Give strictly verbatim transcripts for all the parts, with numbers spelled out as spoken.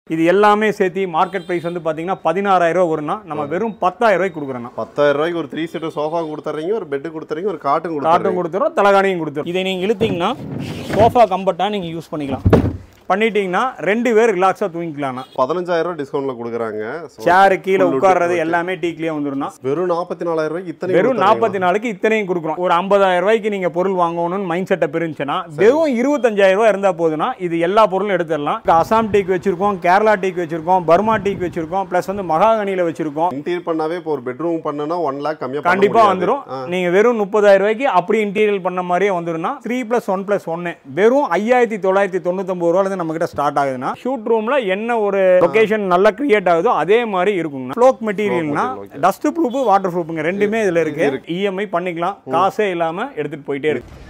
இது எல்லாமே சேர்த்து மார்க்கெட் பிரைஸ் வந்து பாத்தீங்கன்னா பதினாறாயிரம் ரூபாய் வரும்னா நம்ம வெறும் பத்தாயிரம் ரூபாய்க்கு கொடுக்குறோம். பத்தாயிரம் ரூபாய்க்கு ஒரு த்ரீ சீட்டர் சோஃபா கொடுத்துறீங்க, ஒரு பெட் கொடுத்துறீங்க, ஒரு காட்டும் கொடுத்துறீங்க. காட்டும் கொடுத்துறோம், தலகாணியும் கொடுத்துறோம். இதை நீங்க இழுத்தீங்கன்னா சோஃபா கம்ஃபர்ட்டா நீங்க யூஸ் பண்ணிக்கலாம். பண்ணிட்டீங்கன்னா ரெண்டு பேர் ரிலாக்ஸா தூங்கிக்கலாம். பதினஞ்சாயிரம் ரூபாய் டிஸ்கவுண்ட்ல கொடுக்குறாங்க. சேர் கீழே உட்கார்றது எல்லாமே டீக்லயே வந்துடும். வெறும் நாற்பத்தி நாலாயிரம் ரூபாய்க்கு இத்தனை வெறும் நாற்பத்தி நாலுக்கு இத்தனையும் கொடுக்குறோம். ஒரு ஐம்பதாயிரம் ரூபாய்க்கு நீங்க பொருள் வாங்கணும்னு மைண்ட் செட்டப் இருந்துச்சுன்னா வெறும் இருபத்தஞ்சாயிரம் ரூபாய் இருந்தா போதுன்னா இது எல்லா பொருளும் எடுத்துடலாம். அசாம் டீக்கு வச்சிருக்கோம், கேரளா டீக்கு வச்சிருக்கோம், பர்மா டீக்கு வச்சிருக்கோம், பிளஸ் வந்து மகாகனியில வச்சிருக்கோம். இன்டீரியர் பண்ணாவே இப்போ ஒரு பெட்ரூம் பண்ணனா ஒன் லேக் கம்மியா கண்டிப்பா வந்துடும். நீங்க வெறும் முப்பதாயிரம் ரூபாய்க்கு அப்படி இன்டீரியர் பண்ண மாதிரியே வந்துடும்னா த்ரீ பிளஸ் ஒன் பிளஸ் ஒன்னு வெறும் ஐயாயிரத்தி தொள்ளாயிரத்தி தொண்ணூத்தி ஒன்பது ரூபாய் இருந்து நம்ம கிட்ட ஸ்டார்ட் ஆகுது. ஷூட் ரூம்ல என்ன ஒரு லொகேஷன் நல்லா கிரியேட் ஆகுதோ அதே மாதிரி இருக்குங்க. ஃப்ளோக் மெட்டீரியல்னா டஸ்ட் ப்ரூஃப், வாட்டர் ப்ரூஃப்ங்க ரெண்டுமே இதுல இருக்கு. இஎம்ஐ பண்ணிக்கலாம், காசே இல்லாம எடுத்துட்டு போயிட்டே இருக்கு.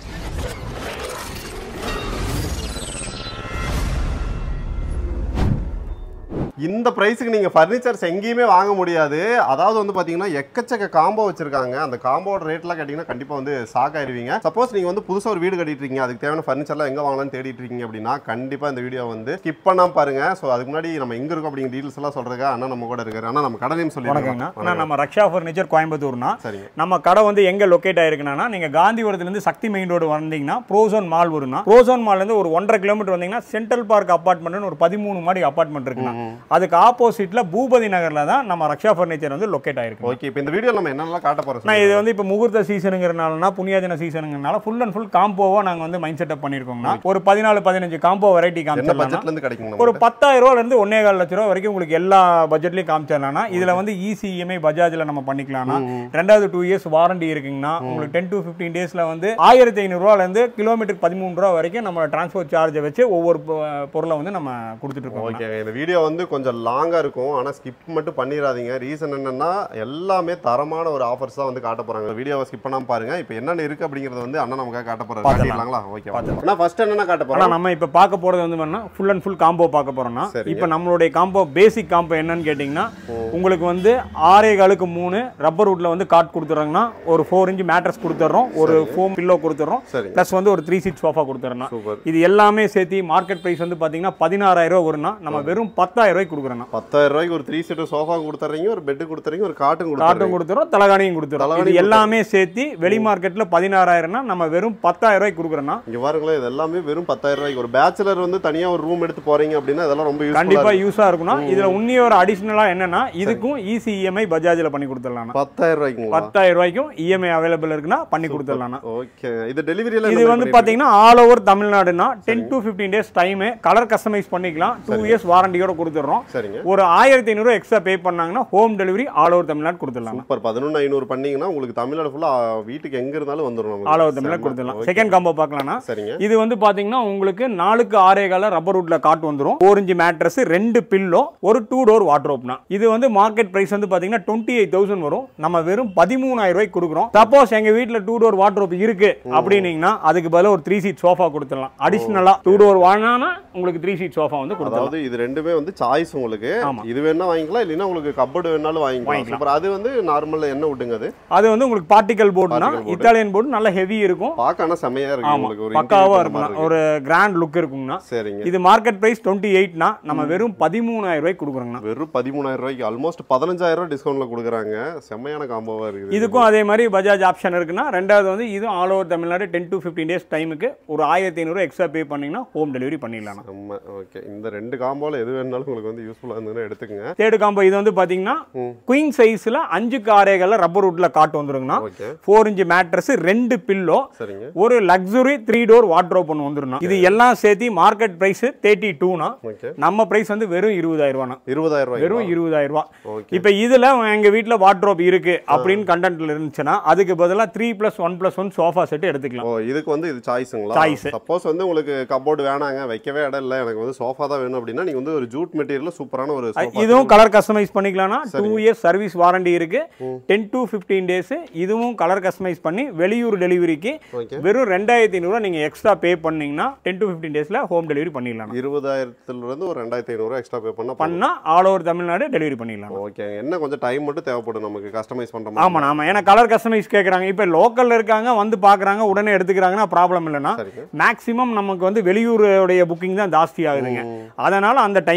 இந்த பிரைஸுக்கு நீங்க ஃபர்னிச்சர்ஸ் எங்கேயுமே வாங்க முடியாது. அதாவது வந்து பாத்தீங்கன்னா எக்கச்சக்க காம்போ வச்சிருக்காங்க. அந்த காம்போட ரேட்லாம் கேட்டீங்கன்னா கண்டிப்பா வந்து ஷாக் ஆயிருவீங்க. சப்போஸ் நீங்க வந்து புதுசா ஒரு வீடு கட்டிட்டு இருக்கீங்க, அதுக்கு தேவையான ஃபர்னிச்சர்லாம் எங்க வாங்கலாம்னு தேடிட்டு இருக்கீங்க அப்படின்னா கண்டிப்பா இந்த வீடியோ வந்து ஸ்கிப் பண்ணாம பாருங்க. ஸோ அதுக்கு முன்னாடி நம்ம எங்க இருக்கோம் அப்படிங்கிற டீடைல்ஸ் எல்லாம் சொல்றதுக்கு அண்ணா நம்ம கூட இருக்காரு. அண்ணா நம்ம கடை நேம் சொல்லிருக்காங்க. ஆனா நம்ம ரக்ஷா ஃபர்னிச்சர் கோயம்புத்தூர்னா நம்ம கடை வந்து எங்க லொகேட் ஆயிருக்குன்னா நீங்க காந்திபுரத்துல இருந்து சக்தி மெயின் ரோடு வந்தீங்கன்னா ப்ரோசோன் மால் வரும்னா ப்ரோசோன் மால்ல இருந்து ஒரு ஒன்றரை கிலோமீட்டர் வந்தீங்கன்னா சென்ட்ரல் பார்க் அபார்ட்மெண்ட் ஒரு பதிமூணு மாடி அபார்ட்மெண்ட் இருக்குன்னா அதுக்கு ஆப்போசிட்ல பூபதி நகர்ல தான் நம்ம ரக்ஷா ஃபர்னிச்சர் வந்து லொகேட் ஆயிருக்கு. ஓகே, இப்போ இந்த வீடியோல நம்ம என்னெல்லாம் காட்ட போறோம்? நான் இது வந்து இப்போ முகூர்த்த சீசனுங்கிறனாலனா புண்ணியாஜன சீசனுங்கிறனால ஃபுல் அண்ட் ஃபுல் காம்போவா நாங்க வந்து மைண்ட் செட்டப் பண்ணிருக்கோம்னா ஒரு பதினாலு பதினஞ்சு காம்போ வெரைட்டி காமிச்சலாம். பட்ஜெட்ல இருந்து கிடைக்கும். ஒரு பத்தாயிரம் ரூபாயில இருந்து ஒன்னே கால் லட்சம் ரூபாய் வரைக்கும் உங்களுக்கு எல்லா பட்ஜெட்லயும் காமிச்சலாம்னா இதுல வந்து ஈஸி இஎம்ஐ பஜாஜ்ல நம்ம பண்ணிக்கலாம்னா ரெண்டாவது டூ இயர்ஸ் வாரண்டி இருக்குங்கன்னா உங்களுக்கு டென் டு பிப்டீன் டேஸ்ல வந்து ஆயிரத்தி ஐநூறு ரூபாயில இருந்து கிலோமீட்டர் பதிமூணு ரூபாய் வரைக்கும் நம்ம டிரான்ஸ்போர்ட் சார்ஜை வச்சு ஒவ்வொரு பொருளை வந்து நம்ம கொடுத்துட்டு இருக்கோம். ஓகே, இந்த வீடியோ வந்து கொஞ்சம் லாங்கா இருக்கும். ஆனா ஸ்கிப் மட்டும் பண்ணிராதீங்க. ரீசன் என்னன்னா எல்லாமே தரமான ஒரு ஆஃபர்ஸ் தான் வந்து காட்ட போறாங்க. வீடியோவை ஸ்கிப் பண்ணாம பாருங்க. இப்போ என்னென்ன இருக்கு அப்படிங்கறது வந்து அண்ணா நமக்கு காட்ட போறாங்க. பாத்துக்கலாங்களா? ஓகே, அண்ணா ஃபர்ஸ்ட் என்னென்ன காட்ட போறோம்? நம்ம இப்ப பார்க்க போறது வந்து என்ன ஃபுல் அண்ட் ஃபுல் காம்போ பார்க்க போறோம்னா இப்போ நம்மளுடைய காம்போ பேசிக் காம்போ என்னன்னு கேட்டீங்கன்னா உங்களுக்கு வந்து ஆறே காலுக்கு மூணு ரப்பர் வுட்ல வந்து காட் கொடுத்துறாங்கன்னா ஒரு ஃபோர் இன்ச் மேட்ரஸ் கொடுத்துறோம், ஒரு ஃபோம் பில்லோ கொடுத்துறோம், பிளஸ் வந்து ஒரு த்ரீ சீட் சோஃபா கொடுத்துறோம். இது எல்லாமே சேர்த்து மார்க்கெட் பிரைஸ் வந்து பாத்தீங்கன்னா பதினாறாயிரம் ரூபாய் வரும்னா நம்ம வெறும் பத்தாயிரம் ரூபாய்க்கு கொடுக்குறோம். பத்தாயிரம் ரூபாய்க்கு ஒரு த்ரீ சீட்டர் சோஃபா கொடுத்துறீங்க, ஒரு பெட் கொடுத்துறீங்க, ஒரு காட்டும் காட்டும் கொடுத்துறோம், தலகாணியும் கொடுத்துறோம். இது எல்லாமே சேர்த்து வெளி மார்க்கெட்ல பதினாறாயிரம்னா நம்ம வெறும் பத்தாயிரம் ரூபாய்க்கு கொடுக்குறோம்னா இங்க பாருங்களேன், இது எல்லாமே வெறும் பத்தாயிரம் ரூபாய்க்கு. ஒரு பேச்சுலர் வந்து தனியா ஒரு ரூம் எடுத்து போறீங்க அப்படின்னா இதெல்லாம் ரொம்ப கண்டிப்பா யூஸா இருக்கணும். இதுல உன்னிய ஒரு அடிஷனலா என்னன்னா இதுக்கும் ஈஸி இஎம்ஐ பஜாஜ்ல பண்ணி கொடுத்துடலாம். பத்தாயிரம் ரூபாய்க்கு பத்தாயிரம் ரூபாய்க்கும் இஎம்ஐ அவைலபிள் இருக்குன்னா பண்ணி கொடுத்துடலாம். ஓகே, இது டெலிவரியில இது வந்து பாத்தீங்கன்னா ஆல் ஓவர் தமிழ்நாடுனா ten to fifteen days time, colour customise பண்ணிக்கலாம், டூ இயர்ஸ் வாரண்டியோட கொடுத்துறோம். ஒரு ஆயிரத்தி ஐநூறு எக்ஸ்ட்ரா பே பண்ணாங்கன்னா home delivery all over Tamil Nadu கொடுத்துடலாம். சூப்பர். பதினொன்று ஐநூறு பண்ணீங்கன்னா உங்களுக்கு தமிழ்நாடு ஃபுல்லா வீட்டுக்கு எங்க இருந்தாலும் வந்துரும். ஆல் ஓவர் தமிழ்நாடு கொடுத்துடலாம். செகண்ட் காம்போ பார்க்கலாம்னா இது வந்து பாத்தீங்கன்னா உங்களுக்கு நாலுக்கு ஆறே கால ரப்பர் வுட்ல காட் வந்துரும், ஃபோர் இன்ச் மேட்ரஸ், ரெண்டு பில்லோ, ஒரு டூ டோர் வார்ட்ரோப்னா இது வந்து மார்க்கெட் பிரைஸ் வந்து பாத்தீங்கன்னா டுவெண்ட்டி எயிட் தௌசண்ட் வரும். நம்ம வெறும் பதிமூணாயிரம் ரூபாய்க்கு கொடுக்குறோம். சப்போஸ் எங்க வீட்டுல டூ டோர் வார்ட்ரோப் இருக்கு அப்படின்னீங்கன்னா அதுக்கு பதிலா ஒரு த்ரீ சீட் சோஃபா கொடுத்துடலாம். அடிஷனலா டூ டோர் வாங்கினா உங்களுக்கு த்ரீ சீட் சோஃபா வந்து கொடுத்துடலாம். அதாவது இது ரெண்டுமே வந்து சாய்ஸ் உங்களுக்கு. இது வேணா வாங்கிக்கலாம், இல்லைன்னா உங்களுக்கு கப்போர்டு வேணாலும் வாங்கிக்கலாம். அது வந்து நார்மல்ல என்ன விட்டுங்க அது அது வந்து உங்களுக்கு பார்ட்டிகல் போர்டுனா இத்தாலியன் போர்டு நல்ல ஹெவி இருக்கும், பார்க்க சமையா இருக்கும், உங்களுக்கு ஒரு பக்காவா இருக்கும், ஒரு கிராண்ட் லுக் இருக்கும்னா. சரிங்க. இது மார்க்கெட் பிரைஸ் டுவெண்ட்டி எயிட் னா நம்ம வெறும் பதிமூணாயிரம் ரூபாய்க்கு கொடுக்குறோம்னா வெறும் பதிமூணாயிரம் ரூபாய்க்கு ஆல்மோஸ்ட் பதினஞ்சாயிரம் ரூபாய் டிஸ்கவுண்ட்ல கொடுக்குறாங்க. செம்மையான காம்போவா இருக்கு. இதுக்கும் அதே மாதிரி பஜாஜ் ஆப்ஷன் இருக்குன்னா ரெண்டாவது வந்து இது all over Tamil Nadu ten to fifteen days டைமுக்கு ஒரு ஆயிரத்தி ஐநூறு எக்ஸ்ட்ரா பே பண்ணீங்கன்னா ஹோம் டெலிவரி பண்ணிடலாம். ஓகே, இந்த ரெண்டு காம்போல எது வேணாலும் உங்களுக்கு வந்து யூஸ்ஃபுல்லா இருந்ததுன்னா எடுத்துக்கங்க. தேர்ட் காம்போ இது வந்து பாத்தீங்கன்னா குயின் சைஸ்ல அஞ்சுக்கு ஆறேகல்ல ரப்பர் வுட்ல காட் வந்துருங்கன்னா ஃபோர் இன்ச் மேட்ரஸ், ரெண்டு பில்லோ, ஒரு லக்ஸுரி த்ரீ டோர் வார்ட்ரோப் ஒன்று வந்துரும். இது எல்லாம் சேர்த்து மார்க்கெட் பிரைஸ் தேர்ட்டி டூ னா நம்ம பிரைஸ் வந்து வெறும் இருபதாயிரம் ரூபாய். இருபதாயிரம் ரூபாய் வெறும் இருபதாயிரம் ரூபாய். இப்ப இதுல எங்க வீட்டுல வார்ட்ரோப் இருக்கு அப்படின்னு கண்டென்ட்ல இருந்துச்சுன்னா அதுக்கு பதிலா three plus one plus one sofa set எடுத்துக்கலாம். இதுக்கு வந்து இது சாய்ஸுங்களா? சாய்ஸ். சப்போஸ் வந்து உங்களுக்கு கப்போர்டு வேணாங்க, வைக்கவே இடம் இல்லை, எனக்கு வந்து சோஃபா தான் வேணும் அப்படின்னா நீங்க வந்து ஒரு ஜூட் மெட்டீரியல் சூப்பரான ஒரு இதுவும் கலர் கஸ்டமைஸ் பண்ணிக்கலாம்னா டூ இயர்ஸ் சர்வீஸ் வாரண்டி இருக்கு, டென் டு பிப்டீன் டேஸ். இதுவும் கலர் கஸ்டமைஸ் பண்ணி வெளியூர் டெலிவரிக்கு வெறும் ரெண்டாயிரத்தி ஐநூறு நீங்க எக்ஸ்ட்ரா பே பண்ணீங்கன்னா டென் டு பிப்டீன் டேஸ்ல ஹோம் டெலிவரி பண்ணிடலாம். இருபதாயிரத்துல இருந்து ஒரு ரெண்டாயிரத்தி ஐநூறு எக்ஸ்ட்ரா பே பண்ணா பண்ணா ஆல் ஓவர் தமிழ்நாடு டெலிவரி பண்ணிடலாம். ஓகே, என்ன கொஞ்சம் டைம் மட்டும் தேவைப்படும் நமக்கு கஸ்டமைஸ் பண்ற மாதிரி. ஆமா ஆமா, ஏன்னா கலர் கஸ்டமைஸ் கேக்குறாங்க. இப்ப லோக்கல்ல இருக்காங்க வந்து பாக்குறாங்க உடனே எடுத்துக்கிறாங்கன்னா ப்ராப்ளம் இல்லைன்னா மேக்ஸிமம் நமக்கு வந்து வெளியூருடைய புக்கிங் தான் ஜாஸ்தி ஆகுதுங்க. அதனால அந்த டைமிங் தான்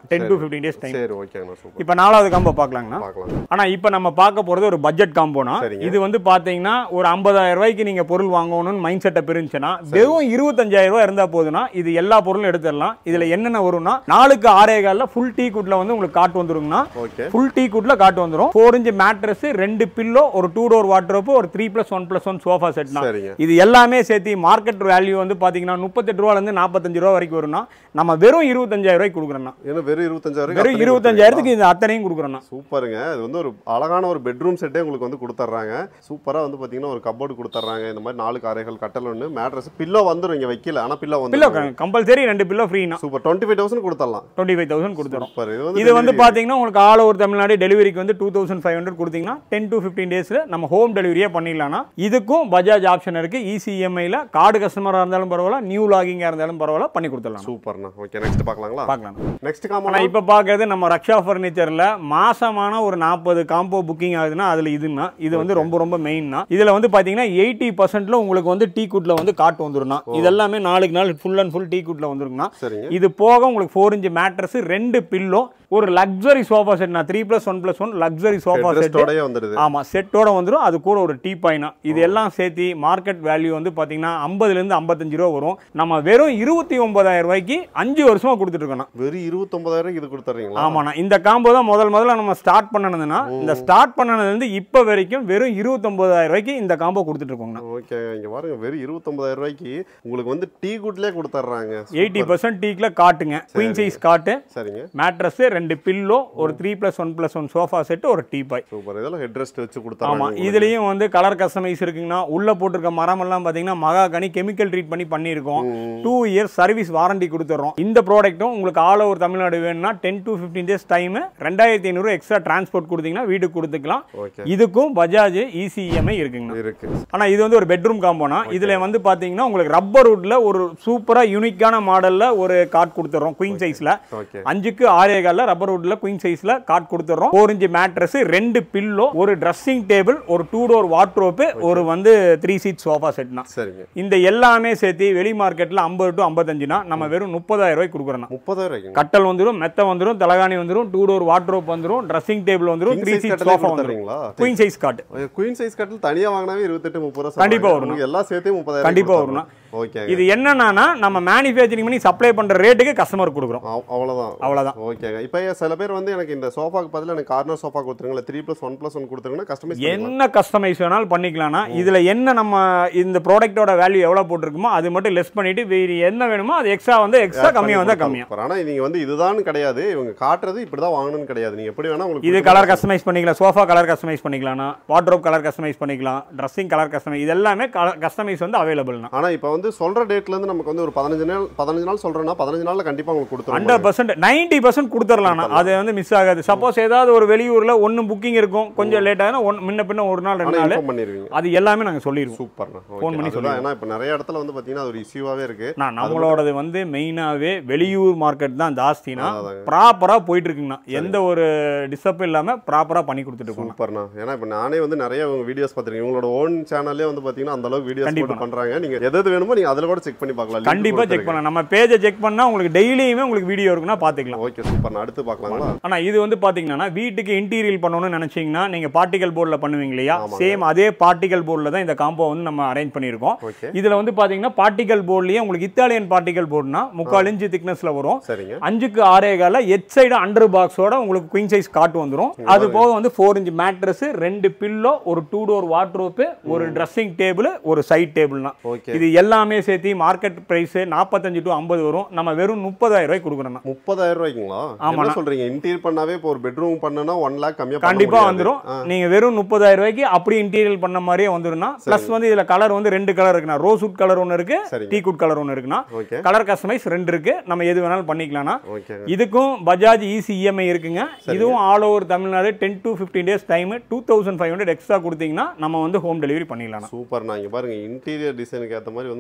ten to fifteen days time. சரி ஓகேங்க சூப்பர். இப்போ நாலாவது காம்போ பார்க்கலாங்கண்ணா. பார்க்கலாம். ஆனா இப்போ நம்ம பார்க்க போறது ஒரு பட்ஜெட் காம்போனா. இது வந்து பாத்தீங்கன்னா ஒரு ஐம்பதாயிரம் ரூபாய்க்கு நீங்க பொருள் வாங்கணும்னு மைண்ட் செட்டப் இருந்துச்சுன்னா வெறும் இருபத்தஞ்சாயிரம் ரூபாய் இருந்தா போதுனா இது எல்லா பொருளும் எடுத்துடலாம். இதுல என்னென்ன வரும்னா நாலுக்கு ஆறே கால்ல ஃபுல் டீ குட்ல வந்து உங்களுக்கு காட்டு வந்துருங்கண்ணா. ஃபுல் டீ குட்ல காட்டு வந்துரும். four inch மேட்ரஸ், ரெண்டு பில்லோ, ஒரு டூ டோர் வார்ட்ரோப், ஒரு three plus one plus one sofa செட்னா. இது எல்லாமே சேர்த்து மார்க்கெட் வேல்யூ வந்து பாத்தீங்கன்னா முப்பத்தெட்டு ரூபாயில இருந்து நாற்பத்தஞ்சு ரூபா வரைக்கும் வரும்னா நம்ம வெறும் இருபத்தஞ்சாயிரம் ரூபாய்க்கு கொடுக்குறோம். ஏன்னா வெறும் இருபத்தஞ்சாயிரம் வெறும் இருபத்தஞ்சாயிரத்துக்கு இந்த அத்தனையும் கொடுக்குறோம். சூப்பருங்க. இது வந்து ஒரு அழகான ஒரு பெட்ரூம் செட்டே உங்களுக்கு வந்து கொடுத்துட்றாங்க. சூப்பரா வந்து பாத்தீங்கன்னா ஒரு கப்போர்டு கொடுத்துட்றாங்க. இந்த மாதிரி நாலு காரைகள் கட்டல் ஒன்று மேட்ரஸ் பில்லோ வந்துரும். இங்க வைக்கல ஆனா பில்லோ வந்து பில்லோ கம்பல்சரி ரெண்டு பில்லோ ஃப்ரீனா. சூப்பர். டுவெண்ட்டி ஃபைவ் தௌசண்ட் கொடுத்துடலாம். டுவெண்ட்டி ஃபைவ் தௌசண்ட் கொடுத்துரும். இது வந்து பாத்தீங்கன்னா உங்களுக்கு ஆல் ஓவர் தமிழ்நாடு டெலிவரிக்கு வந்து டூ தௌசண்ட் ஃபைவ் ஹண்ட்ரட் கொடுத்தீங்கன்னா டென் டு ஃபிஃப்டீன் டேஸ்ல நம்ம ஹோம் டெலிவரியே பண்ணிடலாம். இதுக்கும் பஜாஜ் ஆப்ஷன் இருக்கு. இசிஎம்ஐல கார்டு கஸ்டமரா இருந்தாலும் பரவாயில்ல, நியூ லாகிங்கா இருந்தாலும் பரவாயில்ல பண்ணி கொடுத்துடலாம். சூப்பர்ண்ணா. ஓகே நெக்ஸ்ட் பார்க்கலாங்களா? பார்க்கலாம். நெக்ஸ்ட் காம்போ நான் இப்போ பார்க்கறது நம்ம ரக்ஷா ஃபர்னிச்சர்ல மாசமான ஒரு நாற்பது காம்போ புக்கிங் ஆகுதுன்னா அதுல இதுன்னா இது வந்து ரொம்ப ரொம்ப மெயின்னா. இதுல வந்து பாத்தீங்கன்னா எயிட்டி பர்சன்ட்ல உங்களுக்கு வந்து டீ குட்ல வந்து காட்டு வந்துரும்னா. இதெல்லாமே நாளுக்கு நாள் ஃபுல் அண்ட் ஃபுல் டீ குட்ல வந்துருக்குன்னா. இது போக உங்களுக்கு ஃபோர் இன்ச் மேட்ரஸ், ரெண்டு பில்லோ, ஒரு லக்ஸரி சோஃபா செட்னா three plus one plus one luxury sofa set. ஆமா செட்டோட வந்துடும். அது கூட ஒரு டீ பாய்னா. இது எல்லாம் சேர்த்து மார்க்கெட் வேல்யூ வந்து பாத்தீங்கன்னா ஐம்பதுல இருந்து ஐம்பத்தஞ்சு ரூபா வரும். நம்ம வெறும் இருபத்தி ஒன்பதாயிரம் ரூபாய்க்கு அஞ்சு வருஷமா கொடுத்துட்டு இருக்கோம். வெறும் இருபத்தி ஒன்பதாயிரம் இது கொடுத்துறீங்களா? ஆமாண்ணா. இந்த காம்போ தான் முதல் முதல்ல நம்ம ஸ்டார்ட் பண்ணனதுன்னா இந்த ஸ்டார்ட் பண்ணனதுல இருந்து இப்ப வரைக்கும் வெறும் இருபத்தி ஒன்பதாயிரம் ரூபாய்க்கு இந்த காம்போ கொடுத்துட்டு இருக்கோங்க. ஓகே இங்க பாருங்க வெறும் இருபத்தி ஒன்பதாயிரம் ரூபாய்க்கு உங்களுக்கு வந்து டீ குட்லயே கொடுத்துறாங்க. எயிட்டி பர்சன்ட் டீக்ல காட்டுங்க. குயின் சைஸ் காட்டு. சரிங்க. மேட்ரஸ், ரெண்டு பில்லோ, ஒரு three plus one plus one sofa set, ஒரு டீ பாய். சூப்பர். இதெல்லாம் ஹெட் ரெஸ்ட் வச்சு கொடுத்தாங்க. ஆமா இதுலயும் வந்து கலர் கஸ்டமைஸ் இருக்குங்கன்னா உள்ள போட்டிருக்க மரம் எல்லாம் பாத்தீங்கன்னா மகாகனி கெமிக்கல் ட்ரீட் பண்ணி பண்ணிருக்கோம். டூ இயர்ஸ் சர்வீஸ் வாரண்டி கொடுத்துறோம். இந்த ப்ராடக்ட்டும் உங்களுக்கு ஆல் ஓவர் தமிழ்நாடு வேணும்னா ten to fifteen days time, ரெண்டாயிரத்தி ஐநூறு எக்ஸ்ட்ரா டிரான்ஸ்போர்ட் கொடுத்தீங்கன்னா வீட்டுக்கு கொடுத்துக்கலாம். இதுக்கும் பஜாஜ் இசிஎம்ஐ இருக்குங்க. இருக்கு. ஆனா இது வந்து ஒரு பெட்ரூம் காம்போனா. இதுல வந்து பாத்தீங்கன்னா உங்களுக்கு ரப்பர் வுட்ல ஒரு சூப்பரா யூனிக்கான மாடல்ல ஒரு காட் கொடுத்துறோம். குயின் சைஸ்ல அஞ்சுக்கு ஆறே கால்ல ரப்பர் வுட்ல குயின் சைஸ்ல காட் கொடுத்துறோம். ஃபோர் இன்ச் மேட்ரஸ், ரெண்டு பில்லோ, ஒரு ட்ரெஸ்ஸிங் டேபிள், ஒரு டூ டோர் வார்ட்ரோப், ஒரு வந்து த்ரீ சீட் சோஃபா செட்னா. சரிங்க. இந்த எல்லாமே சேர்த்து வெளி மார்க்கெட்ல ஐம்பது டு ஐம்பத்தஞ்சுனா நம்ம வெறும் முப்பதாயிரம் ரூபாய்க்கு கொடுக்குறோம். முப்பதாயிரம் ரூபாய்க்கு கட்டல் வந்துரும், மெத்த வந்துரும், தலகாணி வந்துரும், டூ டோர் வார்ட்ரோப் வந்துரும், ட்ரெஸ்ஸிங் டேபிள் வந்துரும், த்ரீ சீட் சோஃபா வந்துரும். Queen size cot. Queen size காட்ல தனியா வாங்குனாவே இருபத்தெட்டு முப்பது ரூபாய் கண்டிப்பா வரும். எல்லாம் சேர்த்து முப்பதாயிரம் கண்டிப்பா வரும். ஓகே. இது என்னன்னா நம்ம மேனுஃபேக்சரிங் பண்ணி சப்ளை பண்ற ரேட்டுக்கு கஸ்டமர் கொடுக்குறோம். அவ்வளவுதான். அவ்வளவுதான். ஓகேங்க. இப்போ சில பேர் வந்து எனக்கு இந்த சோஃபாக்கு பதிலா எனக்கு கார்னர் சோஃபா கொடுத்துருங்க, three plus one plus one கொடுத்துருங்கன்னா கஸ்டமைஸ் என்ன கஸ்டமைஸ் வேணாலும் பண்ணிக்கலாம்னா. இதுல என்ன நம்ம இந்த ப்ராடக்ட்டோட வேல்யூ எவ்வளவு போட்டுருக்குமோ அது மட்டும் லெஸ் பண்ணிட்டு வேற என்ன வேணுமோ அது எக்ஸ்ட்ரா வந்து எக்ஸ்ட்ரா கம்மியா வந்தா கம்மியா. ஆனா நீங்க வந்து இதுதான் கிடையாது, இவங்க காட்டுறது இப்படிதான் வாங்கணும்னு கிடையாது. நீங்க எப்படி வேணா உங்களுக்கு இது கலர் கஸ்டமைஸ் பண்ணிக்கலாம். சோஃபா கலர் கஸ்டமைஸ் பண்ணிக்கலாம், வார்ட்ரோப் கலர் கஸ்டமைஸ் பண்ணிக்கலாம், ட்ரெஸ்ஸிங் கலர் கஸ்டமைஸ், இது எல்லாமே கஸ்டமைஸ் வந்து அவைலபிள்னா. ஆனா இப்போ வந்து சொல்ற டேட்ல இருந்து நமக்கு வந்து ஒரு பதினஞ்சு நாள் பதினஞ்சு நாள் சொல்றோம்னா பதினஞ்சு நாள்ல கண்டிப்பா உங்களுக்கு கொடுத்துருவோம். ஹண்ட்ரட் பர்சன்ட் நைன்டி பர்சன்ட் கொடுத்துடலாம். அது வந்து மிஸ் ஆகாது. சப்போஸ் ஏதாவது ஒரு வெளியூர்ல ஒன்னு புக்கிங் இருக்கும், கொஞ்சம் லேட் ஆனா முன்ன பின்ன ஒரு நாள் ரெண்டு நாள் பண்ணிடுவீங்க. அது எல்லாமே நாங்க சொல்லிடுவோம். சூப்பர்ண்ணா. ஃபோன் பண்ணி சொல்லுங்க. ஏன்னா இப்போ நிறைய இடத்துல வந்து பாத்தீங்கன்னா அது ஒரு இஷ்யூவாவே இருக்கு. நான் நம்மளோடது வந்து மெயினாவே வெளியூர் மார்க்கெட் தான் ஜாஸ்தினா ப்ராப்பரா போயிட்டு இருக்குங்கண்ணா. எந்த ஒரு டிஸ்டர்ப் இல்லாம ப்ராப்பரா பண்ணி கொடுத்துட்டு இருக்கோம். சூப்பர்ண்ணா. ஏன்னா இப்போ நானே வந்து நிறைய வீடியோஸ் பார்த்துருக்கேன். உங்களோட ஓன் சேனல்லே வந்து பாத்தீங்கன்னா அந்த அளவுக்கு வீடியோஸ் போட்டு பண்றாங்க. நீங்க எது வேணுமோ நீங்க அதுல கூட செக் பண்ணி பார்க்கலாம். கண்டிப்பா செக் பண்ணலாம். நம்ம பேஜை செக் பண்ணா உங்களுக்கு டெய்லியுமே உங்களுக்கு வீடியோ இருக்குன்னா பாத்துக்கலாம். Okay super. அடுத்து பார்க்கலாங்களா? ஆனா இது வந்து பாத்தீங்கன்னா வீட்டுக்கு இன்டீரியர் பண்ணணும்னு நினைச்சீங்கன்னா நீங்க பார்ட்டிகல் போர்டுல பண்ணுவீங்க இல்லையா, சேம் அதே பார்ட்டிகல் போர்டுல தான் இந்த காம்போ வந்து நம்ம அரேஞ்ச் பண்ணிருக்கோம். இதுல வந்து பாத்தீங்கன்னா பார்ட்டிகல் போர்ட்லயே உங்களுக்கு இத்தாலியன் பார்ட்டிகல் போர்டுனா முக்கால் இன்ச் திக்னஸ்ல வரும். அஞ்சுக்கு ஆறே கால எட் சைடு அண்டர் பாக்ஸோட உங்களுக்கு குயின் சைஸ் காட்டு வந்துரும். அது போக வந்து ஃபோர் இன்ச் மேட்ரஸ், ரெண்டு பில்லோ, ஒரு டூ டோர் வார்ட்ரோப், ஒரு ட்ரெஸ்ஸிங் டேபிள், ஒரு சைட் டேபிள்னா. இது எல்லாமே சேர்த்து மார்க்கெட் பிரைஸ் நாற்பத்தஞ்சு டு ஐம்பது வரும். நம்ம வெறும் முப்பதாயிரம் ரூபாய் கொடுக்குறோம். முப்பதாயிரம் ரூபாய்க்குங்களா? ஆமா சொல்றீங்க. இன்டீரியர் பண்ணாவே இப்போ ஒரு பெட்ரூம் பண்ணனா ஒன் லாக் கம்மியா கண்டிப்பா வந்துரும். நீங்க வெறும் முப்பதாயிரம் ரூபாய்க்கு அப்படி இன்டீரியர் பண்ண மாதிரியே வந்துரும்னா. பிளஸ் வந்து இதுல கலர் வந்து ரெண்டு கலர் இருக்குனா, ரோஸ் வுட் கலர் ஒன்னு இருக்கு, டீ குட் கலர் ஒன்னு இருக்குனா. கலர் கஸ்டமைஸ் ரெண்டு இருக்கு. நம்ம எது வேணாலும் பண்ணிக்கலாம்னா. இதுக்கும் பஜாஜ் ஈஸி இஎம்ஐ இருக்குங்க. இதுவும் all over Tamil Nadu ten to fifteen days time, two thousand five hundred extra கொடுத்தீங்கன்னா நம்ம வந்து ஹோம் டெலிவரி பண்ணிடலாம். சூப்பர். நான் இங்க பாருங்க இன்டீரியர் டிசைனுக்கு ஏத்த மாதிரி வந்து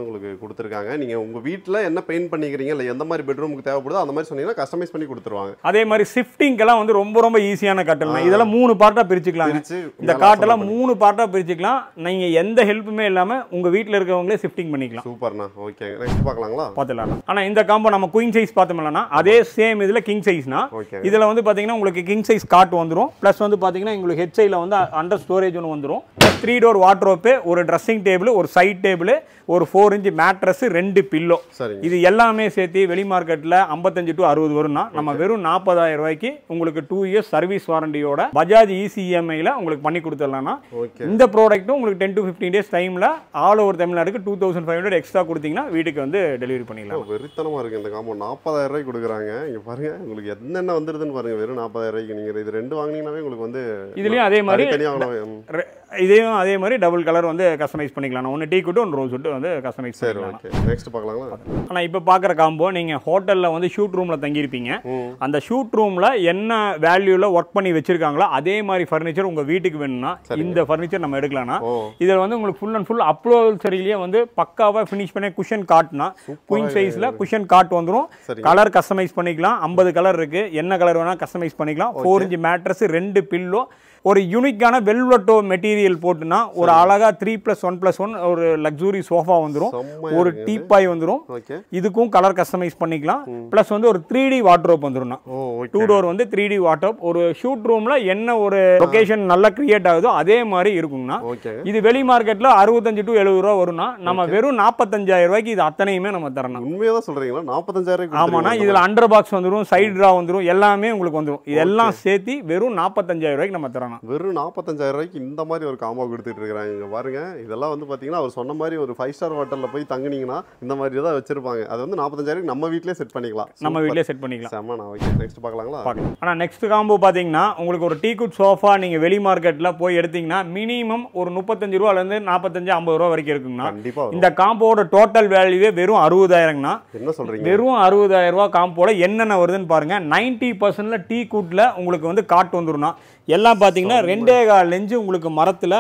உங்களுக்கு கொடுத்துருக்காங்க. நீங்க உங்க வீட்ல என்ன பெயிண்ட் பண்ணிக்கிறீங்க இல்ல எந்த மாதிரி பெட்ரூமுக்கு தேவைப்படுதோ அந்த மாதிரி சொன்னீங்கன்னா கஸ்டமைஸ் பண்ணி கொடுத்துருவாங்க. அதே மாதிரி ஷிஃப்டிங்க்கெல்லாம் வந்து ரொம்ப ரொம்ப ஈஸியான கட்டல். இதெல்லாம் மூணு பார்ட்டா பிரிச்சுக்கலாம். இந்த காட்டெல்லாம் மூணு பார்ட்டா பிரிச்சுக்கலாம். நீங்க எந்த ஹெல்ப்புமே இல்லாம உங்க வீட்ல இருக்கவங்களே ஷிஃப்டிங் பண்ணிக்கலாம். சூப்பர்ண்ணா. ஓகே, நெக்ஸ்ட் பார்க்கலாங்களா? பார்த்துலாம். ஆனா இந்த காம்போ நம்ம குயின் சைஸ் பார்த்தோம்லனா அதே சேம் இதுல கிங் சைஸ்னா இதுல வந்து பாத்தீங்கன்னா உங்களுக்கு கிங் சைஸ் காட் வந்துரும். பிளஸ் வந்து பாத்தீங்கன்னா உங்களுக்கு ஹெட் சைடுல வந்து அண்டர் ஸ்டோரேஜ் ஒன்று வந்துரும். த்ரீ டோர் வார்ட்ரோப், ஒரு ட்ரெஸ்ஸிங் டேபிள், ஒரு சைட் டேபிள், ஒரு ஃபோர் இன்ச் மேட்ரஸ், ரெண்டு பில்லோ. இது எல்லாமே சேர்த்து வெளி மார்க்கெட்ல ஐம்பத்தஞ்சு டு அறுபது வரும்னா நம்ம வெறும் நாற்பதாயிரம் ரூபாய்க்கு உங்களுக்கு டூ இயர்ஸ் சர்வீஸ் வாரண்டியோட பஜாஜ் ஈஸி இஎம்ஐல உங்களுக்கு பண்ணி கொடுத்துடலாம்னா இந்த ப்ராடக்ட்டும் உங்களுக்கு டென் டு ஃபிஃப்டீன் டேஸ் டைம்ல ஆல் ஓவர் தமிழ்நாடுக்கு two thousand five hundred extra கொடுத்தீங்கன்னா வீட்டுக்கு வந்து டெலிவரி பண்ணிடலாம். வெறித்தனமா இருக்கு இந்த காம்போ. நாற்பதாயிரம் ரூபாய்க்கு கொடுக்குறாங்க. இங்க பாருங்க உங்களுக்கு என்னென்ன வந்துருதுன்னு பாருங்க. வெறும் நாற்பதாயிரம் ரூபாய்க்கு நீங்க இது ரெண்டு வாங்கினீங்கன்னாவே உங்களுக்கு வந்து இதுலயும் அதே மாதிரி இதையும் அதே மாதிரி டபுள் கலர் வந்து கஸ்டமைஸ் பண்ணிக்கலாம். ஒன்று டீ குட்டு ஒன்று ரோஸ் குட்டு வந்து கஸ்டமைஸ் பண்ணிக்கலாம். நெக்ஸ்ட் பார்க்கலாங்களா? ஆனால் இப்போ பார்க்குற காம்போ நீங்கள் ஹோட்டலில் வந்து ஷூட் ரூமில் தங்கியிருப்பீங்க. அந்த ஷூட் ரூமில் என்ன வேல்யூவில் ஒர்க் பண்ணி வச்சிருக்காங்களோ அதே மாதிரி ஃபர்னிச்சர் உங்கள் வீட்டுக்கு வேணும்னா இந்த ஃபர்னிச்சர் நம்ம எடுக்கலாம்னா இதில் வந்து உங்களுக்கு ஃபுல் அண்ட் ஃபுல் அப்ரோல்சரிலேயே வந்து பக்காவாக ஃபினிஷ் பண்ணி குஷன் காட்னா குயின் சைஸில் குஷன் காட் வந்துடும். கலர் கஸ்டமைஸ் பண்ணிக்கலாம். ஐம்பது கலர் இருக்கு. என்ன கலர் வேணால் கஸ்டமைஸ் பண்ணிக்கலாம். ஃபோர் இன்ச் மேட்ரஸ், ரெண்டு பில்லோ, ஒரு யூனிக்கான வெல்வெட்டோ மெட்டீரியல் போட்டுனா ஒரு அழகா three plus one plus one ஒரு லக்ஸுரி சோஃபா வந்துடும். ஒரு டீப்பாய் வந்துடும். இதுக்கும் கலர் கஸ்டமைஸ் பண்ணிக்கலாம். பிளஸ் வந்து ஒரு த்ரீ டி வார்ட்ரோப் வந்துடும். டூ டோர் வந்து த்ரீ டி வார்ட்ரோப். ஒரு ஷூட் ரூம்ல என்ன ஒரு லொகேஷன் நல்லா கிரியேட் ஆகுதோ அதே மாதிரி இருக்கும்னா இது வெளி மார்க்கெட்ல அறுபத்தஞ்சு டு எழுபது ரூபா வரும்னா நம்ம வெறும் நாற்பத்தஞ்சாயிரம் ரூபாய்க்கு இது அத்தனையுமே நம்ம தரணும். உண்மையா சொல்றீங்களா? நாற்பத்தஞ்சாயிரம். ஆமாண்ணா. இதுல அண்டர் பாக்ஸ் வந்துடும், சைடு ட்ரா வந்துடும், எல்லாமே உங்களுக்கு வந்துடும். இதெல்லாம் சேர்த்து வெறும் நாற்பத்தஞ்சாயிரம் ரூபாய்க்கு நம்ம தரணும். வெறும் நாற்பத்தஞ்சாயிரம் ரூபாய்க்கு இந்த மாதிரி ஒரு காம்போ கொடுத்துட்டு இருக்காங்க பாருங்க. இதெல்லாம் வந்து பாத்தீங்கன்னா அவர் சொன்ன மாதிரி ஒரு ஃபைவ் ஸ்டார் ஹோட்டல்ல போய் தங்குனீங்கன்னா இந்த மாதிரி தான் வச்சிருப்பாங்க. அது வந்து நாற்பத்தஞ்சாயிரம் நம்ம வீட்லயே செட் பண்ணிக்கலாம். நம்ம வீட்லயே செட் பண்ணிக்கலாம். செம்மண்ணா. ஓகே, நெக்ஸ்ட் பார்க்கலாங்களா? பார்க்கலாம். ஆனா நெக்ஸ்ட் காம்போ பாத்தீங்கன்னா உங்களுக்கு ஒரு டீ குட் சோஃபா நீங்க வெளி மார்க்கெட்ல போய் எடுத்தீங்கன்னா மினிமம் ஒரு முப்பத்தஞ்சு ரூபால இருந்து நாற்பத்தஞ்சு ஐம்பது ரூபா வரைக்கும் இருக்குங்கண்ணா. கண்டிப்பா இந்த காம்போட டோட்டல் வேல்யூவே வெறும் அறுபதாயிரம்னா. என்ன சொல்றீங்க? வெறும் அறுபதாயிரம் ரூபாய் காம்போட என்னென்ன வருதுன்னு பாருங்க. நைன்டி பர்சன்ட்ல டீ குட்ல உங்களுக்கு வந்து காட் வந்துடும். எல்லாம் பாத்தீங்கன்னா ரெண்டே கால் இன்ச்சு உங்களுக்கு மரத்துல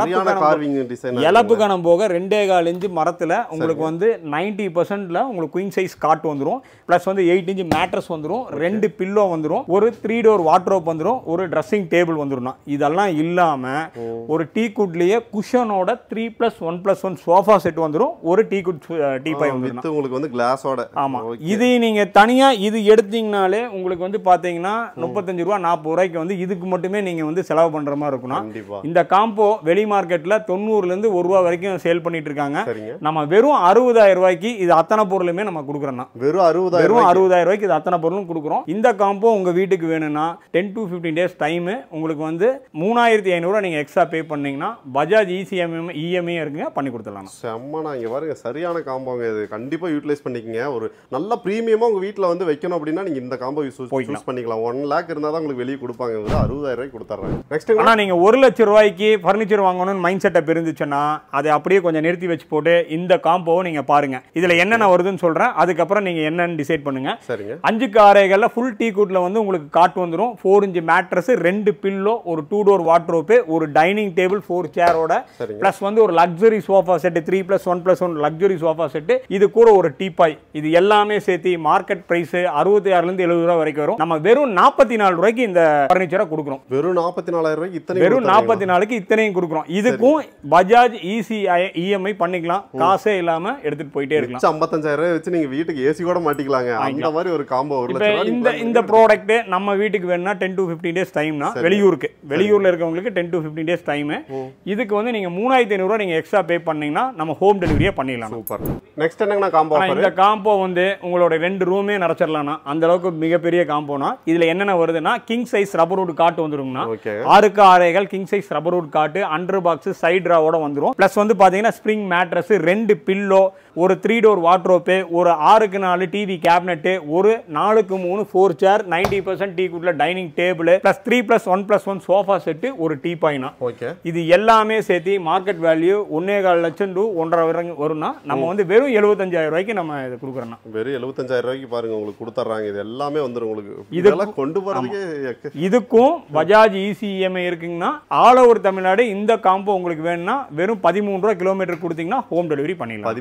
இலப்பு கணம் போக ரெண்டே கால் இன்ச்சு மரத்துல உங்களுக்கு வந்து நைன்டி பர்சன்ட்ல உங்களுக்கு குயின் சைஸ் காட் வந்துடும். பிளஸ் வந்து எயிட் இன்ச் மேட்ரஸ் வந்துடும், ரெண்டு பில்லோ வந்துடும், ஒரு த்ரீ டோர் வார்ட்ரோப் வந்துடும், ஒரு ட்ரெஸ்ஸிங் டேபிள் வந்துடும். இதெல்லாம் இல்லாம ஒரு டீ குட்லயே குஷனோட three plus one plus one sofa set வந்துடும். ஒரு டீ குட் டீ பை வந்துடும் உங்களுக்கு வந்து கிளாஸோட. ஆமா. இது நீங்க தனியா இது எடுத்தீங்கனாலே உங்களுக்கு வந்து பாத்தீங்கன்னா முப்பத்தஞ்சு ரூபா நாற்பது ரூபாய்க்கு வந்து இதுக்கு மட்டுமே நீங்க வந்து செலவு பண்ற மாதிரி இருக்கணும். இந்த காம்போ வெளி மார்க்கெட்ல தொண்ணூறுல இருந்து ஒரு ரூபா வரைக்கும் சேல் பண்ணிட்டு இருக்காங்க. நம்ம வெறும் அறுபதாயிரம் ரூபாய்க்கு இது அத்தனை பொருளுமே நம்ம கொடுக்குறோம். வெறும் அறுபதாயிரம் வெறும் அறுபதாயிரம் ரூபாய்க்கு இது அத்தனை பொருளும் கொடுக்குறோம். இந்த காம்போ உங்க வீட்டுக்கு வேணும்னா ten to fifteen days time உங்களுக்கு வந்து மூணாயிரத்தி ஐநூறு ரூபாய் நீங்க எக்ஸ்ட்ரா பே பண்ணீங்கன்னா பஜாஜ் ஈஸி இஎம்ஐ இருக்குங்க பண்ணி கொடுத்துடலாம். செம்மண்ணா. இங்க பாருங்க சரியான காம்போங்க. இது கண்டிப்பா யூட்டிலைஸ் பண்ணிக்கங்க. ஒரு நல்ல பிரீமியமா உங்க வீட்டுல வந்து வைக்கணும் அப்படின்னா நீங்க இந்த காம்போ யூஸ் பண்ணிக்கலாம். ஒன் லேக் இருந்தா தான் உங்களுக்கு வெளியே கொடுப்பாங்க. அறுபதாயிரம் ரூபாய்க்கு கொடுத்துறாங்க. நெக்ஸ்ட் ஆனா நீங்க ஒரு லட்சம் ரூபாய்க்கு ஃபர்னிச்சர் வாங்கணும்னு மைண்ட் செட்டப் இருந்துச்சுன்னா அதை அப்படியே கொஞ்சம் நிறுத்தி வச்சு போட்டு இந்த காம்போவை நீங்க பாருங்க. இதுல என்னென்ன வருதுன்னு சொல்றேன். அதுக்கப்புறம் நீங்க என்னன்னு டிசைட் பண்ணுங்க. சரிங்க. அஞ்சுக்கு ஆறேகள்ல ஃபுல் டீ குட்ல வந்து உங்களுக்கு காட் வந்துடும். ஃபோர் இன்ச் மேட்ரஸ், ரெண்டு பில்லோ, ஒரு டூ டோர் வார்ட்ரோப், ஒரு டைனிங் டேபிள் ஃபோர் சேரோட, பிளஸ் வந்து ஒரு luxury sofa set three plus one plus one luxury sofa set, இது கூட ஒரு டீபாய். இது எல்லாமே சேர்த்து மார்க்கெட் பிரைஸ் அறுபத்தி ஆறுல இருந்து எழுபது ரூபாய் வரைக்கும் வரும். நம்ம வெறும் நாற்பத்தி நாலு ரூபாய்க்கு இந்த ஃபர்னிச்சரை கொடுக்குறோம். வெறும் நாற்பத்தி நாலாயிரம் ரூபாய்க்கு இத்தனை வெறும் நாற்பத்தி நாலுக்கு இத்தனையும் கொடுக்குறோம். இதுக்கும் பஜாஜ் ஈஸி இஎம்ஐ பண்ணிக்கலாம். காசே இல்லாம எடுத்துட்டு போயிட்டே இருக்கலாம். ஐம்பத்தஞ்சாயிரம் ரூபாய் வச்சு நீங்க வீட்டுக்கு ஏசி கூட மாட்டிக்கலாங்க. அந்த மாதிரி ஒரு காம்போ. இந்த இந்த ப்ராடக்ட் நம்ம வீட்டுக்கு வேணும்னா டென் டு ஃபிஃப்டீன் டேஸ் டைம்னா வெளியூருக்கு வெளியூர்ல இருக்கவங்களுக்கு ten to fifteen days time. இதுக்கு வந்து நீங்க மூணாயிரத்தி ஐநூறு ரூபாய் நீங்க எக்ஸ்ட்ரா பே பண்ணீங்கன்னா நம்ம ஹோம் டெலிவரியே பண்ணிடலாம். சூப்பர். நெக்ஸ்ட் என்னன்னா காம்போ. இந்த காம்போ வந்து உங்களோட ரெண்டு ரூமே நடச்சிடலாம். அந்த அளவுக்கு மிகப்பெரிய காம்போனா இதுல என்னென்ன வருதுன்னா king size rubber wood cot வந்துரும்னா ஆறுக்கு ஆறேகள் king size rubber wood cot, under box, side டிராவோட வந்துரும். பிளஸ் வந்து பாத்தீங்கன்னா ஸ்ப்ரிங் மேட்ரஸ், ரெண்டு பில்லோ, ஒரு த்ரீ டோர் வார்ட்ரோப், ஒரு ஆறுக்கு நாலு டிவி கேபினெட், ஒரு நாலுக்கு மூணு four chair, ninety percent teak குட்ல dining table, plus three plus one plus one sofa set, ஒரு டீ பாய்னா. இது எல்லாமே சேர்த்து மார்க்கெட் வேல்யூ ஒன்னே கால் லட்சம் டு ஒன்றரை வரும்னா நம்ம வந்து வெறும் எழுபத்தஞ்சாயிரம் ரூபாய்க்கு நம்ம இதை கொடுக்குறோம். வெறும் எழுபத்தஞ்சாயிரம் ரூபாய்க்கு பாருங்க உங்களுக்கு கொடுத்துறாங்க. இது எல்லாமே வந்துடும் உங்களுக்கு. இதெல்லாம் கொண்டு போறதுக்கு இதுக்கும் பஜாஜ் ஈஸி இஎம்ஐ இருக்குங்கன்னா ஆல் ஓவர் தமிழ்நாடு இந்த காம்போ உங்களுக்கு வேணும்னா வெறும் பதிமூணு ரூபாய் கிலோமீட்டர் கொடுத்தீங்கன்னா ஹோம் டெலிவரி பண்ணிடலாம். பதிமூணு ரூபாய்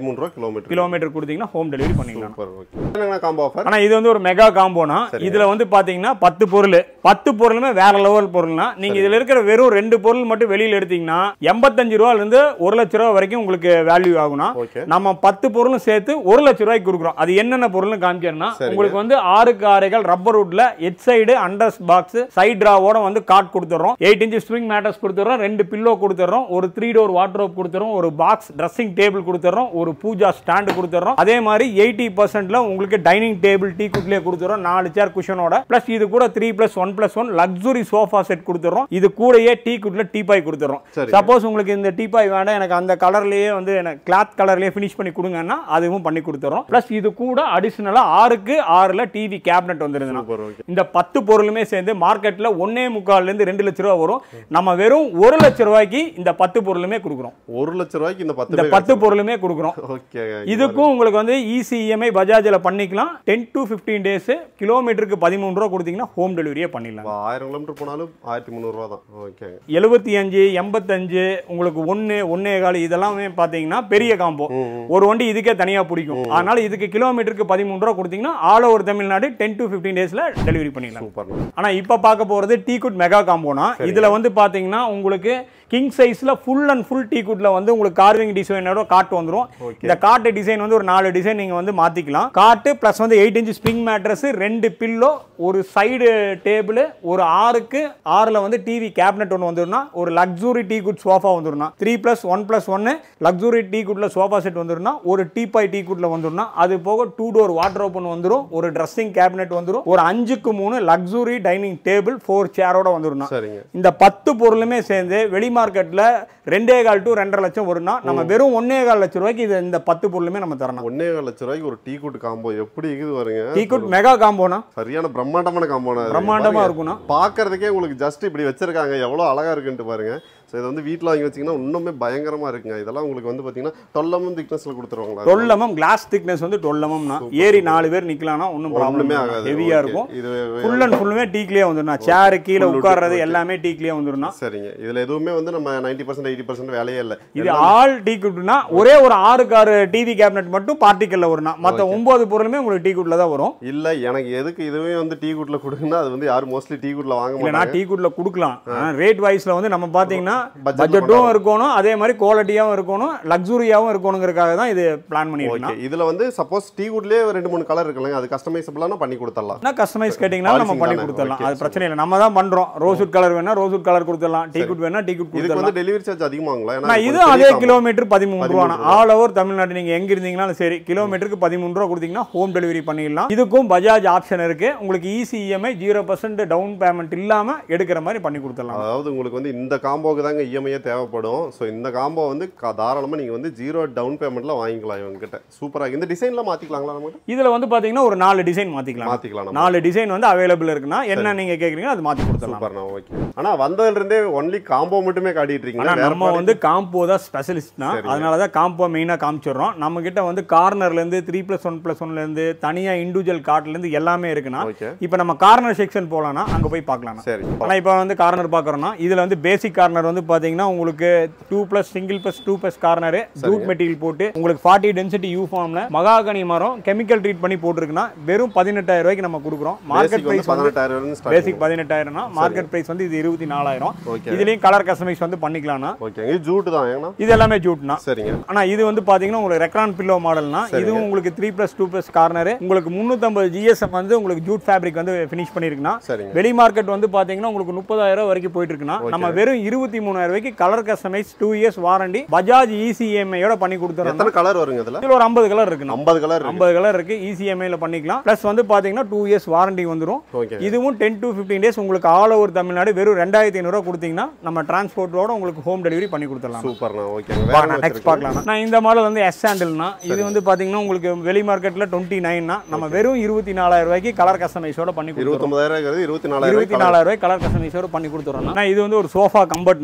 கிலோமீட்டர் கிலோமீட்டர் கொடுத்தீங்கன்னா ஹோம் டெலிவரி பண்ணிக்கலாம். என்னங்க காம்போ ஆஃபர்? ஆனா இது வந்து ஒரு மெகா காம்போனா இதுல வந்து பாத்தீங்கன்னா பத்து பொருள் பத்து பொருளுமே வேற லெவல் பொருள்னா நீங்க இதுல இருக்கிற வெறும் ரெண்டு பொருள் மட்டும் வெளியில எடுத்தீங்கன்னா எண்பத்தஞ்சு ரூபாயில இருந்து ஒரு லட்சம் ரூபாய் வரைக்கும் உங்களுக்கு வேல்யூ ஆகும்னா நம்ம பத்து பொருளும் சேர்த்து ஒரு லட்சம் ரூபாய்க்கு கொடுக்குறோம். அது என்னென்ன பொருள்னு காமிக்கிறேன்னா உங்களுக்கு வந்து ஆறுக்கு ஆறைகள் ரப்பர் வுட்ல head side under box side டிராவோட வந்து காட் கொடுத்துறோம். எயிட் இன்ச் ஸ்விங் மேட்டர்ஸ் கொடுத்துறோம். ரெண்டு பில்லோ கொடுத்துறோம். ஒரு த்ரீ டோர் வார்ட்ரோப் கொடுத்துறோம். ஒரு பாக்ஸ் ட்ரெஸ்ஸிங் டேபிள் கொடுத்துறோம். ஒரு பூஜா ஸ்டாண்ட் கொடுத்துறோம். அதே மாதிரி எயிட்டி பர்சன்ட்ல உங்களுக்கு டைனிங் டேபிள் டீ குட்லயே கொடுத்துறோம். நாலு சேர் குஷனோட பிளஸ் இது கூட three plus one plus one luxury sofa set கொடுத்துறோம். இது கூடயே டீ குட்ல டீ பாய் கொடுத்துறோம். சப்போஸ் உங்களுக்கு இந்த டீ பாய் வேண்டாம் எனக்கு அந்த கலர்லயே வந்து எனக்கு கிளாத் கலர்லயே ஃபினிஷ் பண்ணி கொடுங்கன்னா அதுவும் பண்ணி கொடுத்துறோம். பிளஸ் இது கூட அடிஷனலா ஆறுக்கு ஆறுல டிவி கேபினட் வந்துருதுன்னா இந்த பத்து பொருளுமே சேர்ந்து மார்க்கெட்ல ஒன்னே முக்கால்ல இருந்து ரெண்டு லட்சம் ரூபாய் வரும். நம்ம வெறும் ஒரு லட்சம் ரூபாய்க்கு இந்த பத்து பொருளுமே கொடுக்குறோம். ஒரு லட்சம் ரூபாய்க்கு இந்த பத்து இந்த பத்து பொருளுமே கொடுக்குறோம். இதுக்கும் உங்களுக்கு வந்து ஈஸி இஎம்ஐ பஜாஜ்ல பண்ணிக்கலாம். டென் டு பிப்டீன் டேஸ் கிலோமீட்டருக்கு பதிமூணு ரூபா கொடுத்தீங்கன்னா ஹோம் டெலிவரியே பண்ணிடலாம். ஆயிரம் கிலோமீட்டர் போனாலும் ஆயிரத்தி முந்நூறு ரூபா தான். ஓகே. எழுபத்தி அஞ்சு எண்பத்தஞ்சு உங்களுக்கு ஒன்னு ஒன்னே கால் இதெல்லாமே பாத்தீங்கன்னா பெரிய காம்போ. ஒரு வண்டி இதுக்கே தனியா பிடிக்கும். அதனால இதுக்கு கிலோமீட்டருக்கு பதிமூணு ரூபா கொடுத்தீங்கன்னா all over Tamil Nadu ten to fifteen டேஸ்ல டெலிவரி பண்ணிடலாம். ஆனா இப்ப பார்க்க போறது டீ குட் மெகா காம்போனா இதுல வந்து பாத்தீங்கன்னா உங்களுக்கு கிங் சைஸ்ல ஃபுல் அண்ட் ஃபுல் டீ குட்ல வந்து உங்களுக்கு கார்விங் டிசைனோட காட் வந்துரும். இந்த காட் டிசைன் வந்து ஒரு நாலு டிசைன் நீங்க வந்து மாத்திக்கலாம். காட் பிளஸ் வந்து எயிட் இன்ச் ஸ்ப்ரிங் மேட்ரஸ், ரெண்டு பில்லோ, ஒரு சைடு டேபிள், ஒரு ஆறுக்கு ஆறுல வந்து டிவி கேபினட் ஒன்று வந்துருன்னா ஒரு லக்ஸுரி டீ குட் சோஃபா வந்துருன்னா த்ரீ பிளஸ் ஒன் பிளஸ் ஒன்னு லக்ஸுரி டீ குட்ல சோஃபா செட் வந்துருன்னா ஒரு டீ பாய் டீ குட்ல வந்துருன்னா அது போக டூ டோர் வார்ட்ரோப் ஒன்று வந்துரும். ஒரு ட்ரெஸ்ஸிங் கேபினட் வந்துரும். ஒரு அஞ்சுக்கு மூணு லக்ஸுரி டைனிங் டேபிள் ஃபோர் சேரோட வந்துருன்னா இந்த பத்து பொருளுமே சேர்ந்து வெளி மார்க்கெட்ல ரெண்டே கால் டு ரெண்டரை லட்சம் வரும்னா நம்ம வெறும் ஒன்னே கால் லட்சம் ரூபாய்க்கு இது இந்த பத்து பொருளுமே நம்ம தரணும். ஒன்னே கால் லட்சம் ரூபாய்க்கு ஒரு டீ குட் காம்போ எப்படி இருக்குது பாருங்க. டீ குட் மெகா காம்போனா சரியான பிரம்மாண்டமான காம்போனா பிரம்மாண்டமா இருக்கும்னா பாக்குறதுக்கே உங்களுக்கு ஜஸ்ட் இப்படி வச்சிருக்காங்க எவ்வளவு அழகா இருக்குன்னு பாருங்க. ஸோ இதை வந்து வீட்டில் வாங்கி வச்சிங்கன்னா இன்னுமே பயங்கரமாக இருக்குங்க. இதெல்லாம் உங்களுக்கு வந்து பார்த்தீங்கன்னா டுவெல் எம்எம் திக்னஸில் கொடுத்துருவாங்களா? டுவெல் எம்எம் கிளாஸ் திக்னஸ் வந்து டுவெல் எம்எம்னா ஏறி நாலு பேர் நிற்கலாம்னா ஒன்றும் ப்ராப்ளமே ஆகாது. ஹெவியாக இருக்கும். இது ஃபுல் அண்ட் ஃபுல்லுமே டீக்லேயே வந்துடும். சேரு கீழே உட்கார்றது எல்லாமே டீக்லேயே வந்துடும். சரிங்க. இதில் எதுவுமே வந்து நம்ம நைன்டி பர்சன்ட் எயிட்டி பர்சன்ட் வேலையே இல்லை. இது ஆல் டீ குட்னா ஒரே ஒரு ஆறு கார் டிவி கேபினட் மட்டும் பார்ட்டிக்கல்ல வரும்னா மற்ற ஒன்பது பொருளுமே உங்களுக்கு டீ குட்ல தான் வரும். இல்லை எனக்கு எதுக்கு இதுவே வந்து டீ குட்ல கொடுக்குன்னா அது வந்து யாரும் மோஸ்ட்லி டீ குட்ல வாங்க மாட்டாங்க. நான் டீ குட்ல கொடுக்கலாம். ரேட் வைஸ்ல வந்து நம்ம பார்த்தீங்கன்னா பட்ஜெட்டும் இருக்கணும், அதே மாதிரி குவாலிட்டியாவும் இருக்கணும், லக்ஸுரியாவும் இருக்கணும்ங்கறதுக்காக தான் இது பிளான் பண்ணிருக்கோம். இதுல வந்து சப்போஸ் டீ குட்லயே ரெண்டு மூணு கலர் இருக்குல்ல, அது கஸ்டமைசபிளான பண்ணி கொடுத்துடலாம். நான் கஸ்டமைஸ் கேட்டிங்கனா நம்ம பண்ணி கொடுத்துடலாம். அது பிரச்சனை இல்லை. நம்ம தான் பண்றோம். ரோஸ்வுட் கலர் வேணா ரோஸ்வுட் கலர் கொடுத்துடலாம். டீ குட் வேணா டீ குட் கொடுத்துடலாம். இதுக்கு வந்து டெலிவரி சார்ஜ் அதிகமாங்களா? ஏன்னா இது அதே கிலோமீட்டர் பதிமூணு ரூபாய். ஆல் ஓவர் தமிழ்நாடு நீங்க எங்க இருந்தீங்கனாலும் சரி கிலோமீட்டருக்கு பதிமூணு ரூபாய் கொடுத்தீங்கன்னா ஹோம் டெலிவரி பண்ணிடலாம். இதுக்கும் பஜாஜ் ஆப்ஷன் இருக்கு. உங்களுக்கு easy EMI zero percent down payment இல்லாம எடுக்கிற மாதிரி பண்ணி கொடுத்துடலாம். அதாவது உங்களுக்கு வந்து இந்த காம்போக்கு தாங்க இஎம்ஐ தேவைப்படும். ஸோ இந்த காம்போ வந்து தாராளமாக நீங்கள் வந்து ஜீரோ டவுன் பேமெண்ட்டில் வாங்கிக்கலாம் இவங்ககிட்ட. சூப்பராக இந்த டிசைன்லாம் மாற்றிக்கலாங்களா? நம்ம இதில் வந்து பார்த்தீங்கன்னா ஒரு நாலு டிசைன் மாற்றிக்கலாம். மாற்றிக்கலாம். நாலு டிசைன் வந்து அவைலபிள் இருக்குன்னா என்ன நீங்கள் கேட்குறீங்கன்னா அது மாற்றி கொடுத்துடலாம். சூப்பர்ண்ணா. ஓகே. ஆனால் வந்ததுலேருந்தே ஒன்லி காம்போ மட்டுமே காட்டிட்டு இருக்கீங்க. நம்ம வந்து காம்போ தான் ஸ்பெஷலிஸ்ட் தான். அதனால தான் காம்போ மெயினாக காமிச்சிடுறோம். நம்ம கிட்ட வந்து கார்னர்லேருந்து த்ரீ பிளஸ் ஒன் பிளஸ் ஒன்லேருந்து தனியாக இண்டிவிஜுவல் கார்ட்லேருந்து எல்லாமே இருக்குன்னா இப்போ நம்ம கார்னர் செக்ஷன் போகலாம்னா அங்கே போய் பார்க்கலாம். சரி. ஆனால் இப்போ வந்து கார்னர் பார்க்குறோம்னா இதில் வந்து பேசிக் கார்னர் வந்து பார்த்தீங்கன்னா உங்களுக்கு two plus single plus two plus corner jute material போட்டு உங்களுக்கு ஃபார்ட்டி டென்சிட்டி யூ ஃபார்ம்ல மகாகனி மரம் கெமிக்கல் ட்ரீட் பண்ணி போட்டுருக்குன்னா வெறும் பதினெட்டாயிரம் ரூபாய்க்கு நம்ம கொடுக்குறோம். மார்க்கெட் பிரைஸ் பதினெட்டாயிரம். பேசிக் பதினெட்டாயிரம்னா மார்க்கெட் பிரைஸ் வந்து இது இருபத்தி நாலாயிரம். இதுலயும் கலர் கஸ்டமைஸ் வந்து பண்ணிக்கலாம்னா ஜூட் தான். இது எல்லாமே ஜூட்னா. சரிங்க. ஆனா இது வந்து பாத்தீங்கன்னா உங்களுக்கு ரெக்ரான் பில்லோ மாடல்னா இதுவும் உங்களுக்கு three plus two plus corner உங்களுக்கு முன்னூத்தி ஐம்பது ஜிஎஸ்எம் வந்து உங்களுக்கு ஜூட் ஃபேப்ரிக் வந்து ஃபினிஷ் பண்ணிருக்குன்னா வெளி மார்க்கெட் வந்து பாத்தீங்கன்னா உங்களுக்கு முப்பதாயிரம் வரைக்கும் போயிட்டு இருக்குன்னா நம்ம வெறும் இருபத்தி மூணாயிரம் ரூபாய்க்கு colour customise two years warranty Bajaj இசிஎம்ஐயோட பண்ணி கொடுத்துறோம். எத்தனை கலர் வருங்க இதுல? இதுல ஒரு ஐம்பது கலர் இருக்கு. ஐம்பது கலர் ஐம்பது கலர் இருக்கு. இசிஎம்ஐல பண்ணிக்கலாம். பிளஸ் வந்து பாத்தீங்கன்னா டூ இயர்ஸ் வாரண்டி வந்துரும். இதுவும் டென் டு பிப்டீன் டேஸ் உங்களுக்கு ஆல் ஓவர் தமிழ்நாடு வெறும் ரெண்டாயிரத்தி ஐநூறு ரூபாய் கொடுத்தீங்கன்னா நம்ம டிரான்ஸ்போர்ட்டோட உங்களுக்கு ஹோம் டெலிவரி பண்ணி கொடுத்துடலாம். சூப்பர்ண்ணா. ஓகே. வேற நெக்ஸ்ட் பார்க்கலாம். நான் இந்த மாடல் வந்து எஸ் சாண்டல்னா இது வந்து பாத்தீங்கன்னா உங்களுக்கு வெளி மார்க்கெட்ல டுவெண்ட்டி நைன்னா நம்ம வெறும் இருபத்தி நாலாயிரம் ரூபாய்க்கு கலர் கஸ்டமைஸோட பண்ணி கொடுத்துறோம். இருபத்தி ஒன்பதாயிரம் இருபத்தி நாலாயிரம் இருபத்தி நாலாயிரம் ரூபாய் கலர் கஸ்டமைஸோட பண்ணி கொடுத்துறோம். இது வந்து ஒரு சோஃபா கம்பர்ட்னா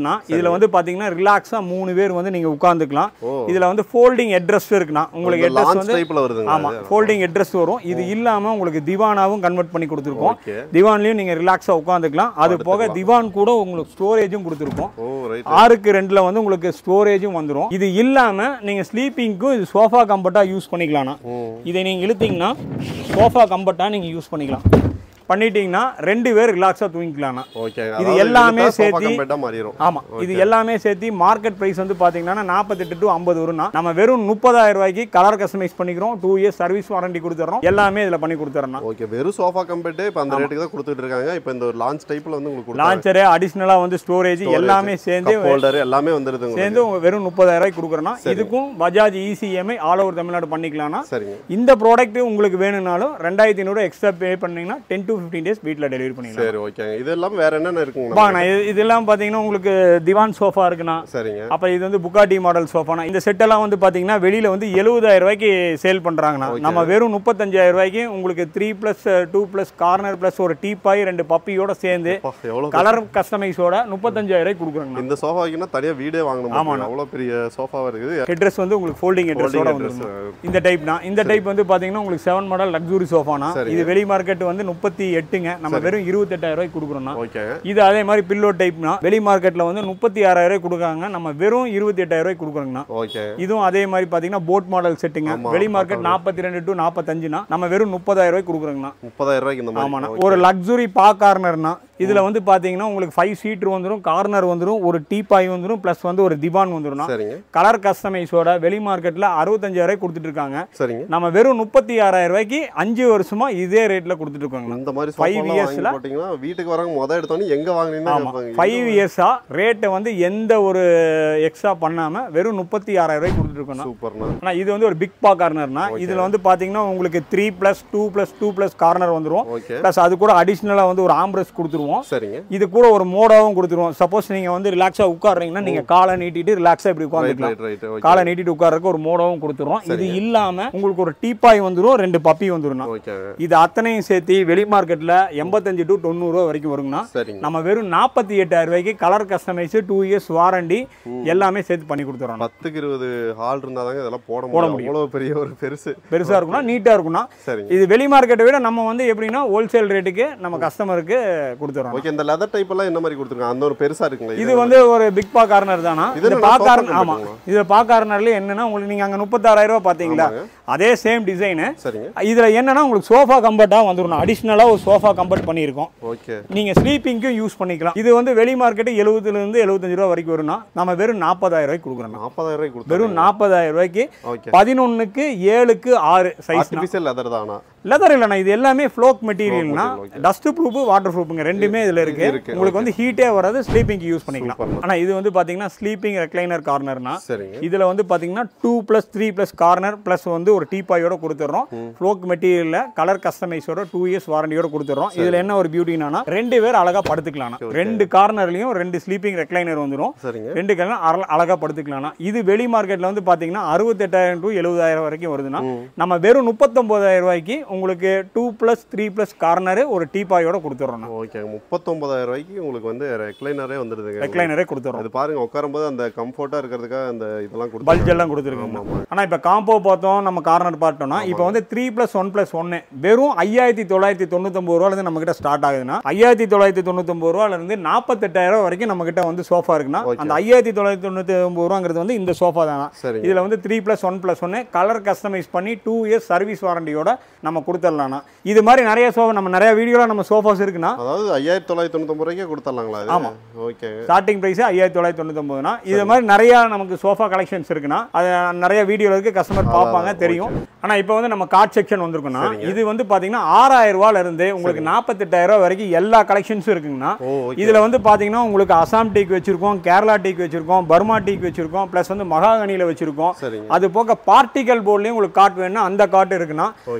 மாடல்னா இதுல வந்து பாத்தீங்கன்னா ரிலாக்ஸா மூணு பேர் வந்து நீங்க உட்கார்ந்துக்கலாம். இதுல வந்து ஃபோல்டிங் ஹெட்ரெஸ்ட் இருக்குனா உங்களுக்கு ஹெட்ரெஸ்ட் வந்து டைப்ல வருதுங்க. ஆமா ஃபோல்டிங் ஹெட்ரெஸ்ட் வரும். இது இல்லாம உங்களுக்கு திவானாவும் கன்வெர்ட் பண்ணி கொடுத்திருக்கோம். திவான்லயும் நீங்க ரிலாக்ஸா உட்கார்ந்துக்கலாம். அது போக திவான் கூட உங்களுக்கு ஸ்டோரேஜும் கொடுத்திருக்கோம். ஆறுக்கு ரெண்டுல வந்து உங்களுக்கு ஸ்டோரேஜும் வந்துரும். இது இல்லாம நீங்க ஸ்லீப்பிங்க்கும் இது சோஃபா கம்ஃபர்ட்டா யூஸ் பண்ணிக்கலாம். இதை நீங்க இழுத்தீங்கன்னா சோஃபா கம்ஃபர்ட்டா நீங்க யூஸ் பண்ணிக்கலாம். பண்ணிட்டீங்கன்னா ரெண்டு பேர் ரிலாக்ஸா தூங்கிக்கலாம். இது எல்லாமே சேர்த்து ஆமா இது எல்லாமே சேர்த்து மார்க்கெட் பிரைஸ் வந்து பாத்தீங்கன்னா நாற்பத்தெட்டு டு ஐம்பது வரும்னா நம்ம வெறும் முப்பதாயிரம் ரூபாய்க்கு கலர் கஸ்டமைஸ் பண்ணிக்கிறோம். டூ இயர்ஸ் சர்வீஸ் வாரண்டி கொடுத்துறோம். எல்லாமே இதுல பண்ணி கொடுத்துறோம். ஓகே வெறும் சோஃபா கம்பெட் இப்ப அந்த ரேட்டுக்கு தான் கொடுத்துட்டு இருக்காங்க. இப்போ இந்த ஒரு லான்ச் டைப்ல வந்து உங்களுக்கு லான்ச்சர் அடிஷனலா வந்து ஸ்டோரேஜ் எல்லாமே சேர்ந்து ஹோல்டர் எல்லாமே வந்துருது. சேர்ந்து வெறும் முப்பதாயிரம் ரூபாய்க்கு கொடுக்குறோம். இதுக்கும் Bajaj easy EMI all over Tamil Nadu பண்ணிக்கலாம். இந்த ப்ராடக்ட் உங்களுக்கு வேணும்னாலும் ரெண்டாயிரத்தி ஐநூறு எக்ஸ்ட்ரா பே பண்ணீங்கன்னா டென் டு ஃபிஃப்டீன் டேஸ் வீட்ல டெலிவரி பண்ணிடலாம். சரி ஓகேங்க. இதெல்லாம் வேற என்னென்ன இருக்குங்க? பாருங்க இதெல்லாம் பாத்தீங்கன்னா உங்களுக்கு திவான் சோஃபா இருக்குனா. சரிங்க. அப்ப இது வந்து புகாட்டி மாடல் சோஃபானா. இந்த செட் எல்லாம் வந்து பாத்தீங்கன்னா வெளியில வந்து எழுபதாயிரம் ரூபாய்க்கு சேல் பண்றாங்கனா. நம்ம வெறும் முப்பத்தஞ்சாயிரம் ரூபாய்க்கு உங்களுக்கு three plus two plus corner plus ஒரு டீபாய் ரெண்டு பப்பியோட சேர்ந்து கலர் கஸ்டமைஸோட முப்பத்தஞ்சாயிரம் ரூபாய்க்கு கொடுக்குறாங்க. இந்த சோஃபாக்கு தனியா வீடே வாங்கணும். ஆமா அவ்வளவு பெரிய சோஃபாவா இருக்குது. ஹெட்ரஸ் வந்து உங்களுக்கு ஃபோல்டிங் ஹெட்ரஸோட வந்துரும். இந்த டைப்னா இந்த டைப் வந்து பாத்தீங்கன்னா உங்களுக்கு செவன் மாடல் லக்ஸுரி சோஃபானா. இது வெளி மார்க்கெட் வந்து முப்பத்தி எட்டுங்க. நம்ம வெறும் இருபத்தெட்டாயிரம் ரூபாய்க்கு கொடுக்குறோம்னா. இது அதே மாதிரி பில்லோ டைப்னா வெளி மார்க்கெட்ல வந்து முப்பத்தி ஆறாயிரம் ரூபாய் கொடுக்குறாங்க. நம்ம வெறும் இருபத்தி எட்டாயிரம் ரூபாய்க்கு கொடுக்குறோம்னா. இதுவும் அதே மாதிரி பாத்தீங்கன்னா போட் மாடல் செட்டுங்க. வெளி மார்க்கெட் நாற்பத்தி ரெண்டு டு நாற்பத்தஞ்சுனா நம்ம வெறும் முப்பதாயிரம் ரூபாய்க்கு கொடுக்குறோம்னா. முப்பதாயிரம் ரூபாய்க்கு இந்த மாதிரி. ஆமாண்ணா ஒரு லக்ஸுரி பா கார்னர்னா இதுல வந்து பாத்தீங்கன்னா உங்களுக்கு ஃபைவ் சீட்டர் வந்துரும், கார்னர் வந்துரும், ஒரு டீபாய் வந்துரும், பிளஸ் வந்து ஒரு திவான் வந்துரும். கலர் கஸ்டமைஸோட வெளி மார்க்கெட்ல அறுபத்தஞ்சாயிரம் ரூபாய் கொடுத்துட்டு இருக்காங்க. நம்ம வெறும் முப்பத்தி ஆறாயிரம் ரூபாய்க்கு அஞ்சு வருஷமா இதே ரேட்ல கொடுத்துட்டு இருக்காங்க. இந்த மாதிரி ஃபைவ் இயர்ஸ்ல போட்டீங்கன்னா வீட்டுக்கு வரவங்க முத எடுத்தோனே எங்க வாங்குனீங்கன்னா கேட்பாங்க. ஃபைவ் இயர்ஸா ரேட்டை வந்து எந்த ஒரு எக்ஸ்ட்ரா பண்ணாம வெறும் முப்பத்தி ஆறாயிரம் ரூபாய்க்கு கொடுத்துட்டு இருக்கோம். சூப்பர்ண்ணா. ஆனா இது வந்து ஒரு பிக் பா கார்னர்னா இதுல வந்து பாத்தீங்கன்னா உங்களுக்கு three plus two plus two plus corner வந்துரும். பிளஸ் அது கூட அடிஷனலா வந்து ஒரு ஆம்ரஸ் கொடுத்துருவோம். சரிங்க. இது கூட ஒரு மோடாவும் கொடுத்துருவோம். சப்போஸ் நீங்க வந்து ரிலாக்ஸா உட்கார்றீங்கன்னா நீங்க காலை நீட்டிட்டு ரிலாக்ஸா இப்படி உட்கார்ந்துக்கலாம். காலை நீட்டிட்டு உட்கார்றதுக்கு ஒரு மோடாவும் கொடுத்துருவோம். இது இல்லாம உங்களுக்கு ஒரு டீபாய் வந்துரும், ரெண்டு பப்பி வந்துரும். இது அத்தனையும் சேர்த்து வெளி மார்க்கெட்ல எண்பத்தஞ்சு டு தொண்ணூறு ரூபாய் வரைக்கும் வரும்னா நம்ம வெறும் நாற்பத்தி எட்டாயிரம் ரூபாய்க்கு colour customise two years warranty எல்லாமே சேர்த்து பண்ணி கொடுத்துறோம். பத்துக்கு இருபது ஹால் இருந்தாதாங்க இதெல்லாம் போட போட முடியும். அவ்வளவு பெரிய ஒரு பெருசு பெருசா இருக்கும்னா நீட்டா இருக்கும்னா. இது வெளி மார்க்கெட்டை விட நம்ம வந்து எப்படின்னா ஹோல்சேல் ரேட்டுக்கு நம்ம கஸ்டமருக்கு கொடுத்துறோம். ஓகே. இந்த லெதர் டைப் எல்லாம் என்ன மாதிரி கொடுத்துருக்காங்க? அந்த ஒரு பெருசா இருக்குங்களா? இது வந்து ஒரு பிக் பா கார்னர் தானா. இது பா கார்னர். ஆமா இது பா கார்னர்ல என்னன்னா உங்களுக்கு நீங்க அங்க முப்பத்தாறாயிரம் ரூபாய் பாத்தீங்களா அதே சேம் டிசைன். இதுல என்னன்னா உங்களுக்கு சோஃபா கம்ஃபர்ட்டா வந்துரும். அடிஷனலா ஒரு சோஃபா கம்ஃபர்ட் பண்ணியிருக்கோம். ஓகே. நீங்க ஸ்லீப்பிங்க்கும் யூஸ் பண்ணிக்கலாம். இது வந்து வெளி மார்க்கெட் எழுபதுல இருந்து எழுபத்தஞ்சு ரூபாய் வரைக்கும் வரும்னா நம்ம வெறும் நாற்பதாயிரம் ரூபாய்க்கு கொடுக்குறோம். நாற்பதாயிரம் ரூபாய்க்கு வெறும் நாற்பதாயிரம் ரூபாய்க்கு பதினொன்னுக்கு ஏழுக்கு ஆறு சைஸ். ஆர்டிஃபிஷியல் லெதர் தானா? லெதர் இல்லைண்ணா. இது எல்லாமே ஃப்ளோக் மெட்டீரியல்னா டஸ்ட் ப்ரூஃப் வாட்டர் ப்ரூஃப்ங்க ரெண்டுமே இதுல இருக்கு. உங்களுக்கு வந்து ஹீட்டே வராது. ஸ்லீப்பிங் யூஸ் பண்ணிக்கலாம். ஆனா இது வந்து பாத்தீங்கன்னா ஸ்லீப்பிங் ரெக்லைனர் கார்னர்னா இதுல வந்து பாத்தீங்கன்னா two plus three plus corner plus வந்து ஒரு டீபாயோட கொடுத்துறோம். ஃப்ளோக் மெட்டீரியல்ல கலர் கஸ்டமைஸோட டூ இயர்ஸ் வாரண்டியோட கொடுத்துறோம். இதுல என்ன ஒரு பியூட்டினா ரெண்டு பேர் அழகா படுத்துக்கலாம். ரெண்டு கார்னர்லயும் ரெண்டு ஸ்லீப்பிங் ரெக்லைனர் வந்துரும். ரெண்டு கார்னர் அழகா படுத்துக்கலாம். இது வெளி மார்க்கெட்ல வந்து பாத்தீங்கன்னா அறுபத்தெட்டாயிரம் டு எழுபதாயிரம் வரைக்கும் வருதுன்னா நம்ம வெறும் முப்பத்தொன்பதாயிரம் ரூபாய்க்கு உங்களுக்கு two plus three plus corner ஒரு டீபாயோட கொடுத்துறோம். ஓகே. முப்பத்தொன்பதாயிரம் ரூபாய்க்கு உங்களுக்கு வந்து ரெக்லைனரே வந்துருது. ரெக்லைனரே கொடுத்துறோம். அது பாருங்க உட்காரும்போது அந்த கம்ஃபர்ட்டா இருக்கிறதுக்காக அந்த இதெல்லாம் கொடுத்து பல்ஜ் எல்லாம் கொடுத்துருக்காங்க. ஆனா இப்ப காம்போ பார்த்தோம் நம்ம கார்னர் பார்த்தோம்னா இப்போ வந்து த்ரீ பிளஸ் ஒன் பிளஸ் ஒன்னு வெறும் ஐயாயிரத்தி தொள்ளாயிரத்தி தொண்ணூத்தி ஒன்பது ரூபாயில இருந்து நம்ம கிட்ட ஸ்டார்ட் ஆகுதுன்னா ஐயாயிரத்தி தொள்ளாயிரத்தி தொண்ணூத்தி ஒன்பது ரூபாயில இருந்து நாற்பத்தெட்டாயிரம் வரைக்கும் நம்ம கிட்ட வந்து சோஃபா இருக்குன்னா அந்த ஐயாயிரத்தி தொள்ளாயிரத்தி தொண்ணூத்தி ஒன்பது ரூபாங்கிறது வந்து இந்த சோஃபா தானா. இதுல வந்து த்ரீ பிளஸ் ஒன் பிளஸ் ஒன்னு கலர் கஸ்டமைஸ் பண்ணி டூ இயர்ஸ் சர்வீஸ் வாரண்டியோட நம்ம கொடுத்துடலாம். இது மாதிரி நிறைய சோஃபா நம்ம நிறைய வீடியோல நம்ம சோஃபாஸ் இருக்குன்னா அதாவது ஐயாயிரத்தி தொள்ளாயிரத்தி தொண்ணூத்தி ஒன்பது ரூபாய்க்கு கொடுத்துடலாங்களா? ஆமா. ஓகே. ஸ்டார்டிங் பிரைஸ் ஐயாயிரத்தி தொள்ளாயிரத்தி தொண்ணூத்தி ஒன்பதுனா இது மாதிரி நிறைய நமக்கு சோஃபா கலெக்ஷன்ஸ் இருக்குன்னா அது நிறைய வீடியோல இருக்கு. கஸ்டமர் பார்ப்பாங்க தெரியும். ஆனா இப்போ வந்து நம்ம கார்ட் செக்ஷன் வந்திருக்குன்னா இது வந்து பாத்தீங்கன்னா ஆறாயிரம் ரூபாயில இருந்து உங்களுக்கு நாற்பத்தெட்டாயிரம் ரூபாய் வரைக்கும் எல்லா கலெக்ஷன்ஸும் இருக்குங்கன்னா இதுல வந்து பாத்தீங்கன்னா உங்களுக்கு அசாம் டீக் வச்சிருக்கோம், கேரளா டீக் வச்சிருக்கோம், பர்மா டீக் வச்சிருக்கோம், பிளஸ் வந்து மகாகனியில வச்சிருக்கோம். அது போக பார்ட்டிகல் போர்ட்லயும் உங்களுக்கு கார்ட் வேணும்னா அந்த கார்ட் இருக்குன்னா உங்களுக்கு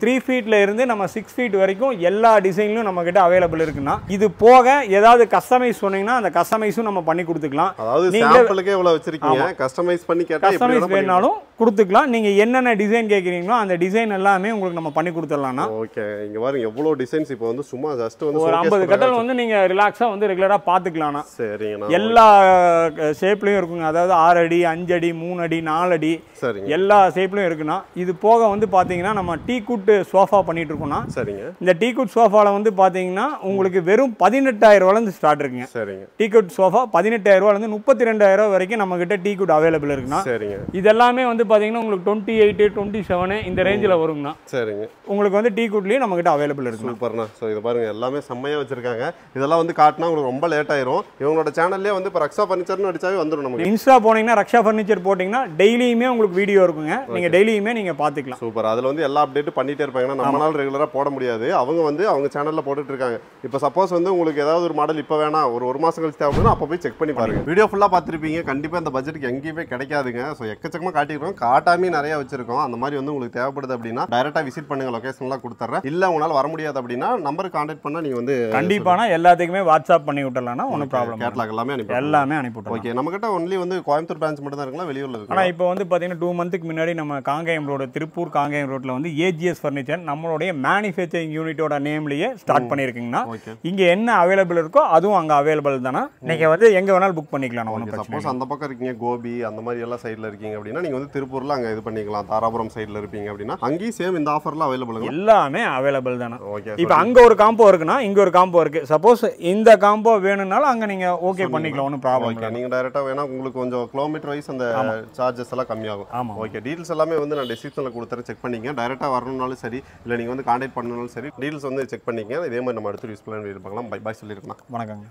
த்ரீ ஃபீட்ல இருந்து நம்ம சிக்ஸ் ஃபீட் வரைக்கும் எல்லா டிசைன்லயும் நம்ம கிட்ட அவைலபிள் இருக்குன்னா இது போக ஏதாவது கஸ்டமைஸ் சொன்னீங்கன்னா அந்த கஸ்டமைஸும் நம்ம பண்ணி கொடுத்துக்கலாம். அதாவது சாம்பிளுக்கே இவ்வளவு வச்சிருக்கீங்க, கஸ்டமைஸ் பண்ணி கேட்டா கஸ்டமைஸ் வேணாலும் கொடுத்துக்கலாம். நீங்க என்னென்ன டிசைன் கேக்குறீங்களோ அந்த டிசைன் எல்லாமே உங்களுக்கு நம்ம பண்ணி கொடுத்துடலாம்னா. ஓகே, இங்க பாருங்க எவ்வளவு டிசைன்ஸ் இப்போ வந்து சும்மா ஜஸ்ட் வந்து ஒரு ஐம்பது கட்டல் வந்து நீங்க ரிலாக்ஸா வந்து ரெகுலரா பாத்துக்கலாம். சரிங்க, எல்லா ஷேப்லயும் இருக்குங்க. அதாவது ஆறு அடி, அஞ்சு அடி, மூணு அடி, நாலு அடி, எல்லா ஷேப்லயும் இருக்குன்னா இது போக வந்து பாத்தீங்கன்னா நம்ம டீ குட் சோஃபா பண்ணிட்டு இருக்கோம்னா சரிங்க. இந்த டீ குட் சோஃபால வந்து பாத்தீங்கன்னா உங்களுக்கு வெறும் பதினெட்டாயிரம் ரூபாயில இருந்து ஸ்டார்ட் இருக்குங்க. சரிங்க. டீ குட் சோஃபா பதினெட்டாயிரம் ரூபாயில இருந்து முப்பத்தி ரெண்டாயிரம் ரூபாய் வரைக்கும் நம்ம கிட்ட டீ குட் அவைலபிள் இருக்குன்னா சரிங்க. இதெல்லாமே வந்து பாத்தீங்கன்னா உங்களுக்கு டுவெண்ட்டி எயிட் டுவெண்ட்டி செவன் இந்த ரேஞ்சில் வருங்கண்ணா. சரிங்க. உங்களுக்கு வந்து டீ குட்லயே நம்ம கிட்ட அவைலபிள் இருக்கு. சூப்பர்ண்ணா. ஸோ இது பாருங்க எல்லாமே செம்மையா வச்சிருக்காங்க. இதெல்லாம் வந்து காட்டினா உங்களுக்கு ரொம்ப லேட் ஆயிரும். இவங்களோட சேனல்லே வந்து இப்போ ரக்ஷா ஃபர்னிச்சர்னு அடிச்சாவே வந்துடும் நமக்கு. இன்ஸ்டா போனீங்கன்னா ரக்ஷா ஃபர்னிச்சர் போட்டிங்கன்னா டெய்லியுமே உங்களுக்கு வீடியோ இருக்குங்க. நீங்க டெய்லியுமே நீங்க பாத்துக்கலாம். சூப்பர். அதுல வந்து எல்லா அப்டேட்டும் பண்ணிட்டே இருப்பாங்க. நம்மளால ரெகுலரா போட முடியாது. அவங்க வந்து அவங்க சேனல்ல போட்டுட்டு இருக்காங்க. இப்போ சப்போஸ் வந்து உங்களுக்கு ஏதாவது ஒரு மாடல் இப்போ வேணா ஒரு ஒரு மாசம் கழிச்சு தேவைப்படுனா அப்போ போய் செக் பண்ணி பாருங்க. வீடியோ ஃபுல்லா பார்த்துருப்பீங்க. கண்டிப்பா இந்த பட்ஜெட்டுக்கு எங்கேயுமே கிடைக்காதுங்க. ஸோ எக்கச்சக்கமா காட்டியிருக்கோம், காட்டாமே நிறைய வச்சிருக்கோம். அந்த மாதிரி வந்து உங்களுக்கு தேவைப்படுது அப்படின்னா டைரக்டா விசிட் பண்ணுங்க. லொகேஷன்லாம் கொடுத்துறேன். இல்ல உங்களால வர முடியாது அப்படின்னா நம்பருக்கு கான்டாக்ட் பண்ணா நீங்க வந்து கண்டிப்பானா எல்லாத்துக்குமே வாட்ஸ்அப் பண்ணி விட்டுறலாம்னா ஒன்றும் ப்ராப்ளம். கேட்லாக் எல்லாமே அனுப்பி எல்லாமே அனுப்பி விட்டுறோம். ஓகே, நம்ம கிட்ட ஒன்லி வந்து கோயம்புத்தூர் பிரான்ச் மட்டும் தான் இருக்குங்களா, வெளியூர்ல இருக்கு? ஆனா இப்போ வந்து பாத்தீங்கன்னா டூ மந்த்துக்கு முன்னாடி நம்ம காங்கேயம் ரோடு, திருப்பூர் காங்கேயம் ரோட்ல வந்து ஏஜிஎஸ் ஃபர்னிச்சர் நம்மளுடைய மேனுஃபேக்சரிங் யூனிட்டோட நேம்லயே ஸ்டார்ட் பண்ணிருக்கீங்கன்னா இங்க என்ன அவைலபிள் இருக்கோ அதுவும் அங்க அவைலபிள் தானா. நீங்க வந்து எங்க வேணாலும் புக் பண்ணிக்கலாம். சப்போஸ் அந்த பக்கம் இருக்கீங்க, கோபி அந்த மாதிரி எல்லாம் சைடுல இருக்கீங்க அப்படின்னா நீங்க வந்து திருப்பூர்ல அங்க இது பண்ணிக்கலாம். தாராபுரம் சைடுல இருப்பீங்க அப்படின்னா அங்கேயும் சேம் இந்த ஆஃபர்லாம் அவைலபிள். எல்லாமே அவைலபிள் தானா. இப்போ அங்க ஒரு காம்போ இருக்குன்னா இங்க ஒரு காம்போ இருக்கு. சப்போஸ் இந்த காம்போ வேணும்னாலும் அங்க நீங்க ஓகே பண்ணிக்கலாம், ஒன்றும் ப்ராப்ளம் இல்லை. நீங்க டைரக்டா வேணா உங்களுக்கு கொஞ்சம் கிலோமீட்டர் வைஸ் அந்த சார்ஜஸ் எல்லாம் கம்மியாகும். ஆமா, ஓகே. டீடைல்ஸ் எல்லாமே வந்து நான் டிஸ்கிரிப்ஷன்ல கொடுத்துறேன், செக் பண்ணிக்கங்க. டைரக்டா வரணும்னாலும் சரி, இல்லை நீங்க வந்து கான்டாக்ட் பண்ணணும்னாலும் சரி, டீடைல்ஸ் வந்து செக் பண்ணிக்கங்க. இதே மாதிரி நம்ம அடுத்த யூஸ் பண்ணி இருப்பாங்களா. பை பாய் சொல்லிருக்கலாம். வணக்கங்க.